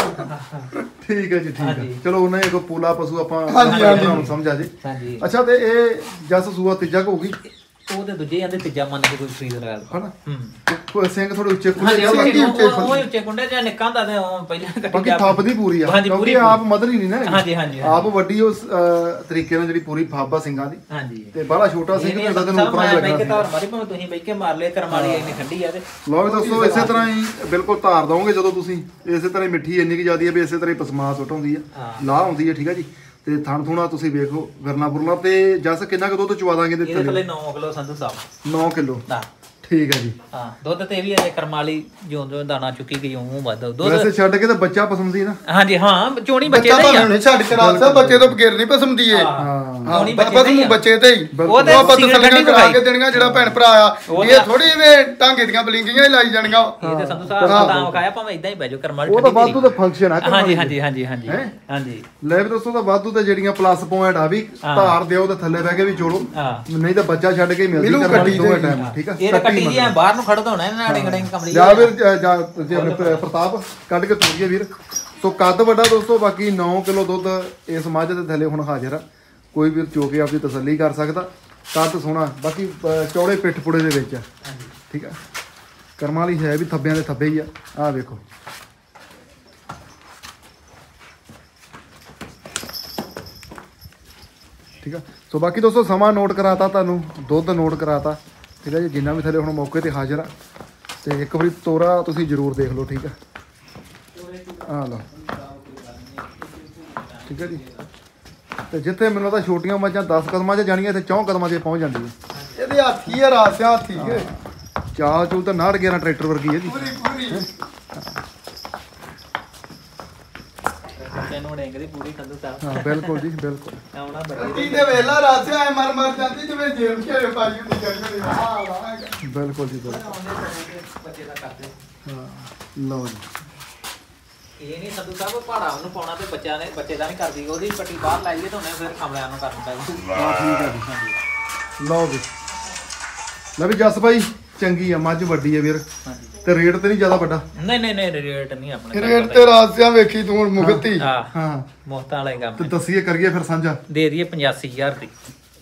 ਠੀਕ ਹੈ ਜੀ ਠੀਕ ਹੈ ਚਲੋ ਉਹਨਾਂ ਇੱਕ ਪੂਲਾ ਪਸ਼ੂ ਆਪਾਂ ਸਮਝ ਆ ਜੀ। ਹਾਂਜੀ ਅੱਛਾ ਤੇ ਇਹ ਜਸ ਸੂਆ ਤੀਜਾ ਹੋਊਗੀ ਉਹ ਤੇ ਦੂਜੇ ਜਾਂਦੇ ਤੀਜਾ ਮੰਨ ਕੇ ਕੋਈ ਖਰੀਦ ਲਗਾ ਹਨਾ ਸਿੰਘ ਥੋੜੇ ਉੱਚੇ ਹਾਂਜੀ ਕੁੰਡੇ ਉਹ ਉੱਚੇ ਕੁੰਡੇ ਜਾਂ ਨਿੱਕਾ ਹੁੰਦਾ ਤੇ ਉਹ ਪਹਿਲਾਂ ਕੱਟੀ ਬਾਕੀ ਥੱਪ ਦੀ ਪੂਰੀ ਆ ਹਾਂਜੀ ਪੂਰੀ ਆਪ ਮਦਨ ਹੀ ਨਹੀਂ ਨਾ ਹਾਂਜੀ ਹਾਂਜੀ ਆਪ ਵੱਡੀ ਉਸ ਤਰੀਕੇ ਨਾਲ ਜਿਹੜੀ ਪੂਰੀ ਫਾਬਾ ਸਿੰਘਾਂ ਦੀ ਹਾਂਜੀ ਤੇ ਬਾਹਲਾ ਛੋਟਾ ਸਿੰਘ ਹੁੰਦਾ ਤੈਨੂੰ ਉੱਪਰ ਹੀ ਮੈਂ ਕਿ ਲੱਗਣਾ ਤਾਰ ਮਾਰੀ ਭਾਵੇਂ ਤੁਸੀਂ ਬਈ ਕੇ ਮਾਰ ਲਿਆ ਕਰਮਾਲੀ ਇੰਨੀ ਠੰਡੀ ਆ ਤੇ ਲਓ ਵੀ ਦੋਸਤੋ ਇਸੇ ਤਰ੍ਹਾਂ ਹੀ ਬਿਲਕੁਲ ਧਾਰ ਦਵੋਗੇ ਜਦੋਂ ਤੁਸੀਂ ਇਸੇ ਤਰ੍ਹਾਂ ਹੀ ਮਿੱਠੀ ਇੰਨੀ ਕਿ ਜ਼ਿਆਦੀ ਹੈ ਵੀ ਇਸੇ ਤਰ੍ਹਾਂ ਹੀ ਪਸਮਾ ਸੁੱਟ ਹੁੰਦੀ ਆ ਲਾਹ ਹੁੰਦੀ ਹੈ ਠੀਕ ਹੈ ਜੀ। ਤੇ ਥਣ ਥੂਣਾ ਤੁਸੀਂ ਵੇਖੋ ਵਰਨਾ ਬੁਰਲਾ ਤੇ ਜਸ ਕਿੰਨਾ ਕੁ ਦੁੱਧ ਚਵਾ ਦਾਂਗੇ ਇਹਦੇ ਇਹਦੇ ਥੱਲੇ 9 ਕਿਲੋ ਸੰਧੂ ਸਾਹਿਬ 9 ਕਿਲੋ ਹਾਂ ਠੀਕ ਹੈ ਜੀ। ਹਾਂ ਦੁੱਧ ਤੇ ਵੀ ਅਜੇ ਕਰਮਾਲੀ ਜਿਉਂ ਦਾਣਾ ਚੁੱਕੀ ਗਈ ਉਹ ਵੱਧ ਦੁੱਧ ਵੈਸੇ ਛੱਡ ਕੇ ਤਾਂ ਬੱਚਾ ਪਸੰਦ ਸੀ ਨਾ। ਹਾਂਜੀ ਹਾਂ ਚੋਣੀ ਬੱਚੇ ਬੱਚਾ ਦਾ ਹੀ ਆ ਭਾਵੇਂ ਛੱਡ ਕੇ ਰਾਸਿਆ ਬੱਚੇ ਤੋਂ ਬਗੈਰ ਨਹੀਂ ਪਸੰਦੀ ਏ। ਹਾਂ ਚੋਣੀ ਬਸ ਨੂੰ ਬੱਚੇ ਤੇ ਹੀ ਉਹ ਤੇ ਆਪਾਂ ਸੀਲ ਤਸੱਲੀਆਂ ਠੰਡੀ ਕਰਾ ਕੇ ਦਿਖਾਈ ਦੇਣੀਆਂ ਜਿਹੜਾ ਭੈਣ ਭਰਾ ਆ ਇਹ ਥੋੜੀ ਵੇ ਟਾਂਗੇ ਦੀਆਂ ਬਲਿੰਗੀਆਂ ਹੀ ਲਾਈ ਜਾਣੀਆਂ। ਇਹ ਤੇ ਸੰਧੂ ਸਾਹਿਬ ਤਾਂ ਵਿਖਾਇਆ ਭਾਵੇਂ ਇਦਾਂ ਹੀ ਬੈਜੋ ਕਰਮਾਲੀ ਉਹ ਤਾਂ ਵਾਧੂ ਦਾ ਫੰਕਸ਼ਨ ਆ ਹਾਂਜੀ ਹਾਂਜੀ ਹਾਂਜੀ ਹਾਂਜੀ ਹਾਂਜੀ ਲੈ ਵੀ ਦੋਸਤੋ ਤਾਂ ਵਾਧੂ ਤੇ ਜਿਹੜੀਆਂ ਪਲੱਸ ਪੁਆਇੰਟ ਆ ਵੀ ਧਾਰ ਦਿਓ ਤੇ ਥੱਲੇ ਬਹਿ ਕੇ ਵੀ ਜੋੜੋ ਨਹੀਂ ਤਾਂ ਬੱਚਾ ਛੱਡ ਕੇ ਮਿਲਦੀ ਕਰਮਾਲੀ ਦੋਵੇਂ ਟਾਈਮ ਠੀਕ ਆ। ਇਹ ਤਾਂ ਕੱਟੀ ਜੀ ਬਾਹਰ ਨੂੰ ਖੜਦਾ ਹੋਣਾ ਇਹਨਾਂ ਨਾੜੇ ਗੜੇ ਕਮਲੀ ਜਾ ਵੀਰ ਜਾ ਜੇ ਆਪਣੇ ਪ੍ਰਤਾਪ ਕੱਢ ਕੇ ਤੋਰੀਏ ਵੀਰ। ਸੋ ਕੱਦ ਵੱਡਾ ਦੋਸਤੋ ਬਾਕੀ 9 ਕਿਲੋ ਦੁੱਧ ਇਸ ਮੱਝ ਦੇ ਥੱਲੇ ਹੁਣ ਹਾਜ਼ਰ ਆ। ਕੋਈ ਵੀਰ ਚੋ ਕੇ ਆਪਣੀ ਤਸੱਲੀ ਕਰ ਸਕਦਾ। ਕੱਦ ਸੋਹਣਾ ਬਾਕੀ ਚੌੜੇ ਪਿੱਠ ਪੁੜੇ ਦੇ ਵਿੱਚ ਆ ਠੀਕ ਆ। ਕਰਮਾਂ ਵਾਲੀ ਹੈ ਵੀ ਥੱਬਿਆਂ ਦੇ ਥੱਬੇ ਹੀ ਆ। ਆਹ ਵੇਖੋ ਠੀਕ ਆ। ਸੋ ਬਾਕੀ ਦੋਸਤੋ ਸਮਾਂ ਨੋਟ ਕਰਾਤਾ ਤੁਹਾਨੂੰ ਦੁੱਧ ਨੋਟ ਕਰਾਤਾ ਠੀਕ ਆ ਜੀ। ਜਿੰਨਾ ਵੀ ਥੱਲੇ ਹੁਣ ਮੌਕੇ ਤੇ ਹਾਜ਼ਰ ਆ ਤੇ ਇੱਕ ਵਾਰੀ ਤੋਰਾ ਤੁਸੀਂ ਜ਼ਰੂਰ ਦੇਖ ਲਓ, ਠੀਕ ਆ। ਆ ਲਓ, ਠੀਕ ਹੈ ਜੀ। ਤੇ ਜਿੱਥੇ ਮੈਨੂੰ ਤਾਂ ਛੋਟੀਆਂ ਮੱਝਾਂ 10 ਕਦਮਾਂ 'ਚ ਜਾਣੀਆਂ, ਇੱਥੇ 4 ਕਦਮਾਂ 'ਚ ਪਹੁੰਚ ਜਾਂਦੀ ਹੈ। ਇਹਦੇ ਹਾਥੀ ਆ, ਰਾਸਿਆ ਹਾਥੀ ਹੈ। ਚਾਲ ਚੂਲ ਤਾਂ 911 ਟਰੈਕਟਰ ਵਰਗੀ ਹੈ ਜੀ। ਪੂਰੀ ਪੂਰੀ ਤੈਨੂੰ ਡੇਂਗਦੀ ਪੂਰੀ ਸੰਧੂ ਸਾਹਿਬ। ਹਾਂ ਬਿਲਕੁਲ ਜੀ, ਬਿਲਕੁਲ। ਆਉਣਾ ਕੀ ਤੇ ਵੇਲਾ ਰਾਸਿਆ ਐ ਮਰ ਮਰ ਜਾਂਦੀ ਜਿਵੇਂ ਜੇਲ੍ਹ ਘੇਰੇ ਪਾਈ ਹੁੰਦੀ ਕਰੀ ਬਿਲਕੁਲ ਜੀ, ਬਿਲਕੁਲ। ਬੱਚੇ ਦਾ ਕਰਦੇ। ਹਾਂ ਲਓ ਜੀ। ਇਹ ਨਹੀਂ ਸੰਧੂ ਸਾਹਿਬ ਪਹਾੜਾ ਉਹਨੂੰ ਪਾਉਣਾ ਤੇ ਬੱਚੇ ਦਾ ਨਹੀਂ ਕਰਦੀ, ਉਹਦੀ ਪੱਟੀ ਬਾਹਰ ਲਾਈਏ ਤਾਂ ਉਹਨੇ ਫਿਰ ਕਮਲਿਆਂ ਨੂੰ ਕਰਨਾ ਪੈਂਦਾ। ਹਾਂ ਠੀਕ ਹੈ ਜੀ। ਲਓ ਜੀ, ਲੈ ਵੀ ਜਸ ਭਾਈ ਚੰਗੀ ਆ ਮੱਝ, ਵੱਡੀ ਆ ਵੀਰ। ਹਾਂਜੀ। ਤੇ ਰੇਟ ਤੇ ਨਹੀਂ ਜ਼ਿਆਦਾ ਵੱਡਾ? ਨਹੀਂ ਰੇਟ ਨਹੀਂ ਆਪਣੇ ਰੇਟ ਤੇ ਰਾਸਿਆ ਵੇਖੀ ਤੂੰ ਹੁਣ ਮੁਕਤੀ। ਹਾਂ ਹਾਂ ਮੁਹਤਾਂ ਵਾਲੇ ਕੰਮ ਤੇ ਦੱਸੀਏ ਕਰੀਏ ਫਿਰ ਸਾਂਝਾ? ਦੇ ਦਈਏ 85,000 ਦੀ।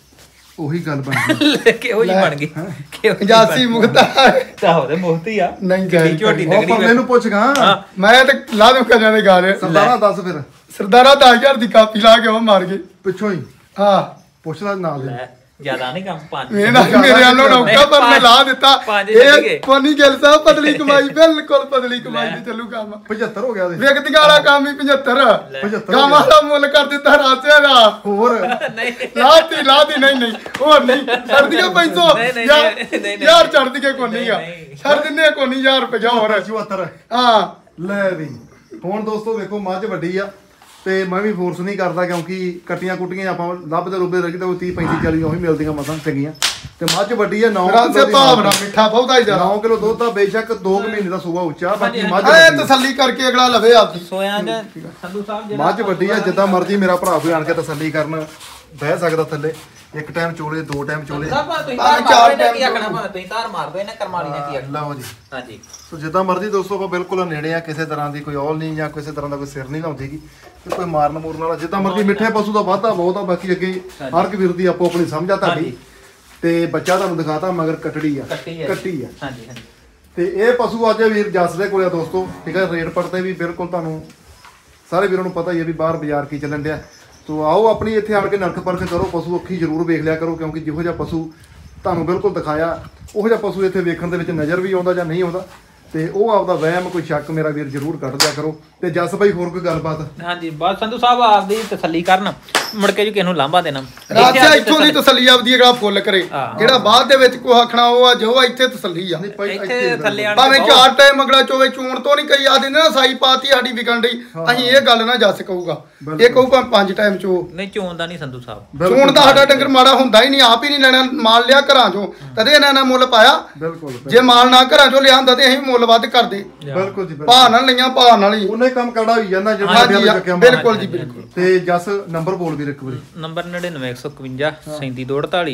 ਉਹੀ ਗੱਲ ਬਣ ਗਈ। ਕਿਹੋ ਜੀ ਬਣ ਗਈ? 85 ਮੁਕਤਾ ਤਾਂ ਉਹਦੇ ਮੁਹਤ ਹੀ ਆ। ਨਹੀਂ ਕਿੱਡੀ ਝੋਟੀ ਉਹ ਤਗੜੀ ਪਰ ਮੈਨੂੰ ਪੁੱਛਗਾ ਮੈਂ ਤੇ ਲਾ ਦੂੰ ਕੰਨਾਂ ਦੇ ਗਾ ਰਹੇ ਸਰਦਾਰਾ ਦੱਸ ਫਿਰ। ਸਰਦਾਰਾ 10,000 ਦੀ ਕਾਪੀ ਲਾ ਕੇ ਉਹ ਮਾਰ ਗਏ ਪਿੱਛੋਂ ਹੀ ਹਾਂ। ਪੁੱਛਦਾ ਨਾਲ ਦੇ। ਲੈ ਜਿਆਦਾ ਨਹੀਂ ਕੰਮ 5 ਇਹ ਨਾ ਮੇਰੇ ਵੱਲੋਂ ਰੌਕਾ ਪਰ ਮੈਂ ਲਾ ਦਿੱਤਾ। ਇਹ ਕੋਨੀ ਗਿਲ ਸਾਹਿਬ ਪਤਲੀ ਕਮਾਈ, ਬਿਲਕੁਲ ਪਤਲੀ ਕਮਾਈ ਤੇ ਚੱਲੂ ਕੰਮ। 75 ਹੋ ਗਿਆ ਉਹਦੇ। ਵਿਅਕਤੀਆਂ ਵਾਲਾ ਕੰਮ ਹੀ 75 75 ਗਾਵਾਂ ਦਾ ਮੁੱਲ ਕਰ ਦਿੱਤਾ ਰਾਸਿਆ ਦਾ। ਹੋਰ ਨਹੀਂ ਲਾਤੀ ਨਹੀਂ ਹੋਰ ਨਹੀਂ ਛੱਡ ਦਈਏ 500 ਯਾਰ ਛੱਡ ਦਈਏ ਕੋਨੀ ਆ, ਛੱਡ ਦਿੰਨੇ ਕੋਨੀ 1000 ਰੁਪਏ ਹੋਰ 74। ਹਾਂ ਲੈ ਵੀ ਹੁਣ ਦੋਸਤੋ ਵੇਖੋ ਮੱਝ ਵੱਡੀ ਆ ਤੇ ਮੈਂ ਵੀ ਫੋਰਸ ਨਹੀਂ ਕਰਦਾ ਕਿਉਂਕਿ ਕੱਟੀਆਂ ਕੁੱਟੀਆਂ ਆਪਾਂ ਲੱਭਦੇ ਰੁੱਬੇ ਰੱਖੀ ਤਾਂ 30 35 40 ਉਹੀ ਮਿਲਦੀਆਂ ਮਸਾਂ ਚੰਗੀਆਂ। ਤੇ ਮੱਝ ਵੱਡੀ ਆ 9 ਰਾਸਿਆ ਭਾਵਨਾ ਮਿੱਠਾ ਬਹੁਤਾ ਹੀ ਜ਼ਿਆਦਾ। 9 ਕਿਲੋ ਦੁੱਧ ਦਾ ਬੇਸ਼ੱਕ 2 ਮਹੀਨੇ ਦਾ ਸੂਆ ਉੱਚਾ, ਬਾਕੀ ਮੱਝ ਐ ਵੱਡੀ ਆ। ਤਸੱਲੀ ਕਰਕੇ ਅਗਲਾ ਲਵੇ ਆਪਦੀ। ਸੋਇਆਂ ਦੇ ਸੰਧੂ ਸਾਹਿਬ ਜਿਹੜਾ ਮੱਝ ਵੱਡੀ ਆ, ਜਿੱਦਾਂ ਮਰਜ਼ੀ ਮੇਰਾ ਭਰਾ ਕੋਈ ਆਣ ਕੇ ਤਸੱਲੀ ਕਰਨ ਬਹਿ ਸਕਦਾ ਥੱਲੇ। ਇੱਕ ਟਾਈਮ ਚੋਲੇ, 2 ਟਾਈਮ ਚੋਲੇ। ਤੁਸੀਂ ਧਾਰ ਮਾਰ ਦੋ ਕੀ ਆਖਣਾ ਭਾਵੇਂ ਤੁਸੀਂ ਧਾਰ ਮਾਰ ਦੋ, ਇਹਨੇ ਕਰਮਾਲੀ ਨੇ ਕੀ ਆਖਣਾ। ਲਓ ਜੀ। ਹਾਂਜੀ ਸੋ ਜਿੱਦਾਂ ਮਰਜ਼ੀ ਦੋਸਤੋ ਆਪਾਂ ਬਿਲਕੁਲ ਨੇੜੇ ਆ, ਕਿਸੇ ਤਰ੍ਹਾਂ ਦੀ ਕੋਈ ਔਲ ਨਹੀਂ ਜਾਂ ਕਿਸੇ ਤਰ੍ਹਾਂ ਦਾ ਕੋਈ ਸਿਰ ਨਹੀਂ ਲਾਉਂਦੀਗੀ ਤੇ ਕੋਈ ਮਾਰਨ ਮੂਰਨ ਵਾਲਾ। ਜਿੱਦਾਂ ਮਰਜ਼ੀ ਮਿੱਠੇ ਪਸ਼ੂ ਦਾ ਵਾਧਾ ਬਹੁਤ ਆ, ਬਾਕੀ ਅੱਗੇ ਹਰ ਇੱਕ ਵੀਰ ਦੀ ਆਪੋ ਆਪਣੀ ਸਮਝ ਆ ਤੁਹਾਡੀ। ਤੇ ਬੱਚਾ ਤੁਹਾਨੂੰ ਦਿਖਾਤਾ ਮਗਰ ਕੱਟੀ ਆ। ਹਾਂਜੀ ਹਾਂਜੀ। ਤੇ ਇਹ ਪਸ਼ੂ ਅੱਜ ਵੀਰ ਜਸ ਦੇ ਕੋਲ ਆ ਦੋਸਤੋ, ਠੀਕ ਹੈ। ਰੇਟ ਪੜਤੇ ਵੀ ਬਿਲਕੁਲ ਤੁਹਾਨੂੰ ਸਾਰੇ ਵੀਰਾਂ ਨੂੰ ਪਤਾ ਹੀ ਹੈ ਵੀ ਬਾਹਰ ਬਾਜ਼ਾਰ ਕੀ ਚੱਲਣ ਡਿਆ। ਤੋ ਆਓ ਆਪਣੀ ਇੱਥੇ ਆਣ ਕੇ ਨਰਕ ਪਰਖ ਕਰੋ, ਪਸ਼ੂ ਅੱਖੀ ਜ਼ਰੂਰ ਵੇਖ ਲਿਆ ਕਰੋ, ਕਿਉਂਕਿ ਜਿਹੋ ਜਿਹਾ ਪਸ਼ੂ ਤੁਹਾਨੂੰ ਬਿਲਕੁਲ ਦਿਖਾਇਆ ਉਹੋ ਜਿਹਾ ਪਸ਼ੂ ਇੱਥੇ ਵੇਖਣ ਦੇ ਵਿੱਚ ਨਜ਼ਰ ਵੀ ਆਉਂਦਾ ਜਾਂ ਨਹੀਂ ਆਉਂਦਾ। ਤੇ ਉਹ ਆਪਦਾ ਵਹਿਮ ਕੋਈ ਸ਼ੱਕ ਮੇਰਾ ਵੀਰ ਜ਼ਰੂਰ ਕੱਢ ਦਿਆ ਕਰੋ। ਤੇ ਜਸ ਭਾਈ ਹੋਰ ਕੋਈ ਗੱਲਬਾਤ? ਹਾਂਜੀ ਬਸ ਸੰਧੂ ਸਾਹਿਬ ਆਪਦੀ ਤਸੱਲੀ ਕਰਨ, ਮੁੜ ਕੇ ਜੀ ਕਿਸੇ ਨੂੰ ਲਾਂਭਾ ਦੇਣਾ। ਰਾਸਿਆ ਇੱਥੋਂ ਦੀ ਤਸੱਲੀ ਆਪਦੀ ਅਗਲਾ ਫੁੱਲ ਕਰੇ। ਜਿਹੜਾ ਬਾਅਦ ਦੇ ਵਿੱਚ ਕੋ ਆਖਣਾ ਉਹ ਆ ਜੋ ਇੱਥੇ ਤਸੱਲੀ ਆ। ਇੱਥੇ ਥੱਲੇ ਆਣ ਭਾਵੇਂ 4 ਟਾਈਮ ਅਗਲਾ ਚੋਵੇ ਚੂਣ ਤੋਂ ਨਹੀਂ ਕਈ ਆ ਦਿੰਦੇ ਨਾ ਸਾਈ ਪਾਤੀ ਸਾਡੀ ਵਿਕਣ ਡਈ। ਅਸੀਂ ਇਹ ਗੱਲ ਨਾ ਜੱਸ ਕਹੂਗਾ, ਇਹ ਕਹੂਗਾ 5 ਟਾਈਮ ਚੋ। ਨਹੀਂ ਚੋਣ ਦਾ ਨਹੀਂ ਸੰਧੂ ਸਾਹਿਬ, ਚੋਣ ਦਾ ਸਾਡਾ ਡੰਗਰ ਮਾੜਾ ਹੁੰਦਾ ਹੀ ਨਹੀਂ। ਆਪ ਹੀ ਨਹੀਂ ਲੈਣਾ ਮਾਲ ਲਿਆ ਘਰਾਂ ਚੋਂ, ਤਦੇ ਇਹਨਾਂ ਨੇ ਮੁੱਲ ਪਾਇਆ। ਬਿਲਕੁਲ ਜੇ ਮਾਲ ਨਾ ਘਰਾਂ ਚੋਂ ਲਿਆ ਹੁੰਦਾ ਤੇ ਅਸੀਂ ਮੁੱਲ ਵੱਧ ਕਰਦੇ। ਬਿਲਕੁਲ ਜੀ, ਭਾਅ ਨਾਲ ਲਈਆਂ ਭਾਅ ਨਾਲ ਹੀ ਉਹਨੇ ਕੰਮ ਕਰਦਾ ਹੋਈ ਜਾਂਦਾ ਬਿਲਕੁਲ ਜੀ ਬਿਲਕੁਲ। ਤੇ ਜਸ ਨੰਬਰ ਬੋਲ ਵੀ ਇੱਕ ਵਾਰੀ। ਨੰਬਰ 9951 3748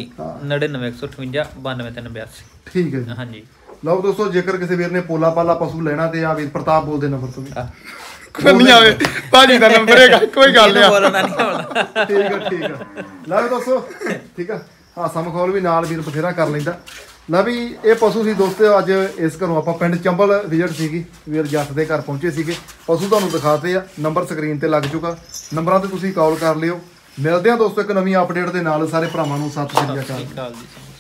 9958 92382। ਠੀਕ ਹੈ ਜੀ। ਹਾਂਜੀ ਲਓ ਦੋਸਤੋ, ਜੇਕਰ ਕਿਸੇ ਵੀਰ ਨੇ ਪੋਲਾ ਪਾਲਾ ਪਸ਼ੂ ਲੈਣਾ ਤੇ ਆ ਵੀਰ ਪ੍ਰਤਾਪ ਬੋਲਦੇ ਨੰਬਰ ਤੋਂ ਵੀ ਕੋਈ ਆਵੇ ਭਾਜੀ ਦਾ ਨੰਬਰ ਹੈਗਾ, ਕੋਈ ਗੱਲ ਨਹੀਂ। ਬੋਲਣਾ ਨਹੀਂ ਆਉਣਾ। ਠੀਕ ਆ। ਲਓ ਦੋਸਤੋ, ਠੀਕ ਆ। ਹਾਸਾ ਮਖੌਲ ਵੀ ਨਾਲ ਵੀਰ ਬਥੇਰਾ ਕਰ ਲੈਂਦਾ। ਲੈ ਵੀ ਇਹ ਪਸ਼ੂ ਸੀ ਦੋਸਤੋ, ਅੱਜ ਇਸ ਘਰੋਂ ਆਪਾਂ ਪਿੰਡ ਚੰਬਲ ਵਿਜ਼ਿਟ ਸੀਗੀ, ਵੀਰ ਜੱਸ ਦੇ ਘਰ ਪਹੁੰਚੇ ਸੀਗੇ। ਪਸ਼ੂ ਤੁਹਾਨੂੰ ਦਿਖਾਤੇ ਆ, ਨੰਬਰ ਸਕਰੀਨ ਤੇ ਲੱਗ ਚੁੱਕਾ, ਨੰਬਰਾਂ ਤੇ ਤੁਸੀਂ ਕਾਲ ਕਰ ਲਿਓ। ਮਿਲਦੇ ਆ ਦੋਸਤੋ ਇੱਕ ਨਵੀਂ ਅਪਡੇਟ ਦੇ ਨਾਲ। ਸਾਰੇ ਭਰਾਵਾਂ ਨੂੰ ਸਤਿ ਸ਼੍ਰੀ ਅਕਾਲ।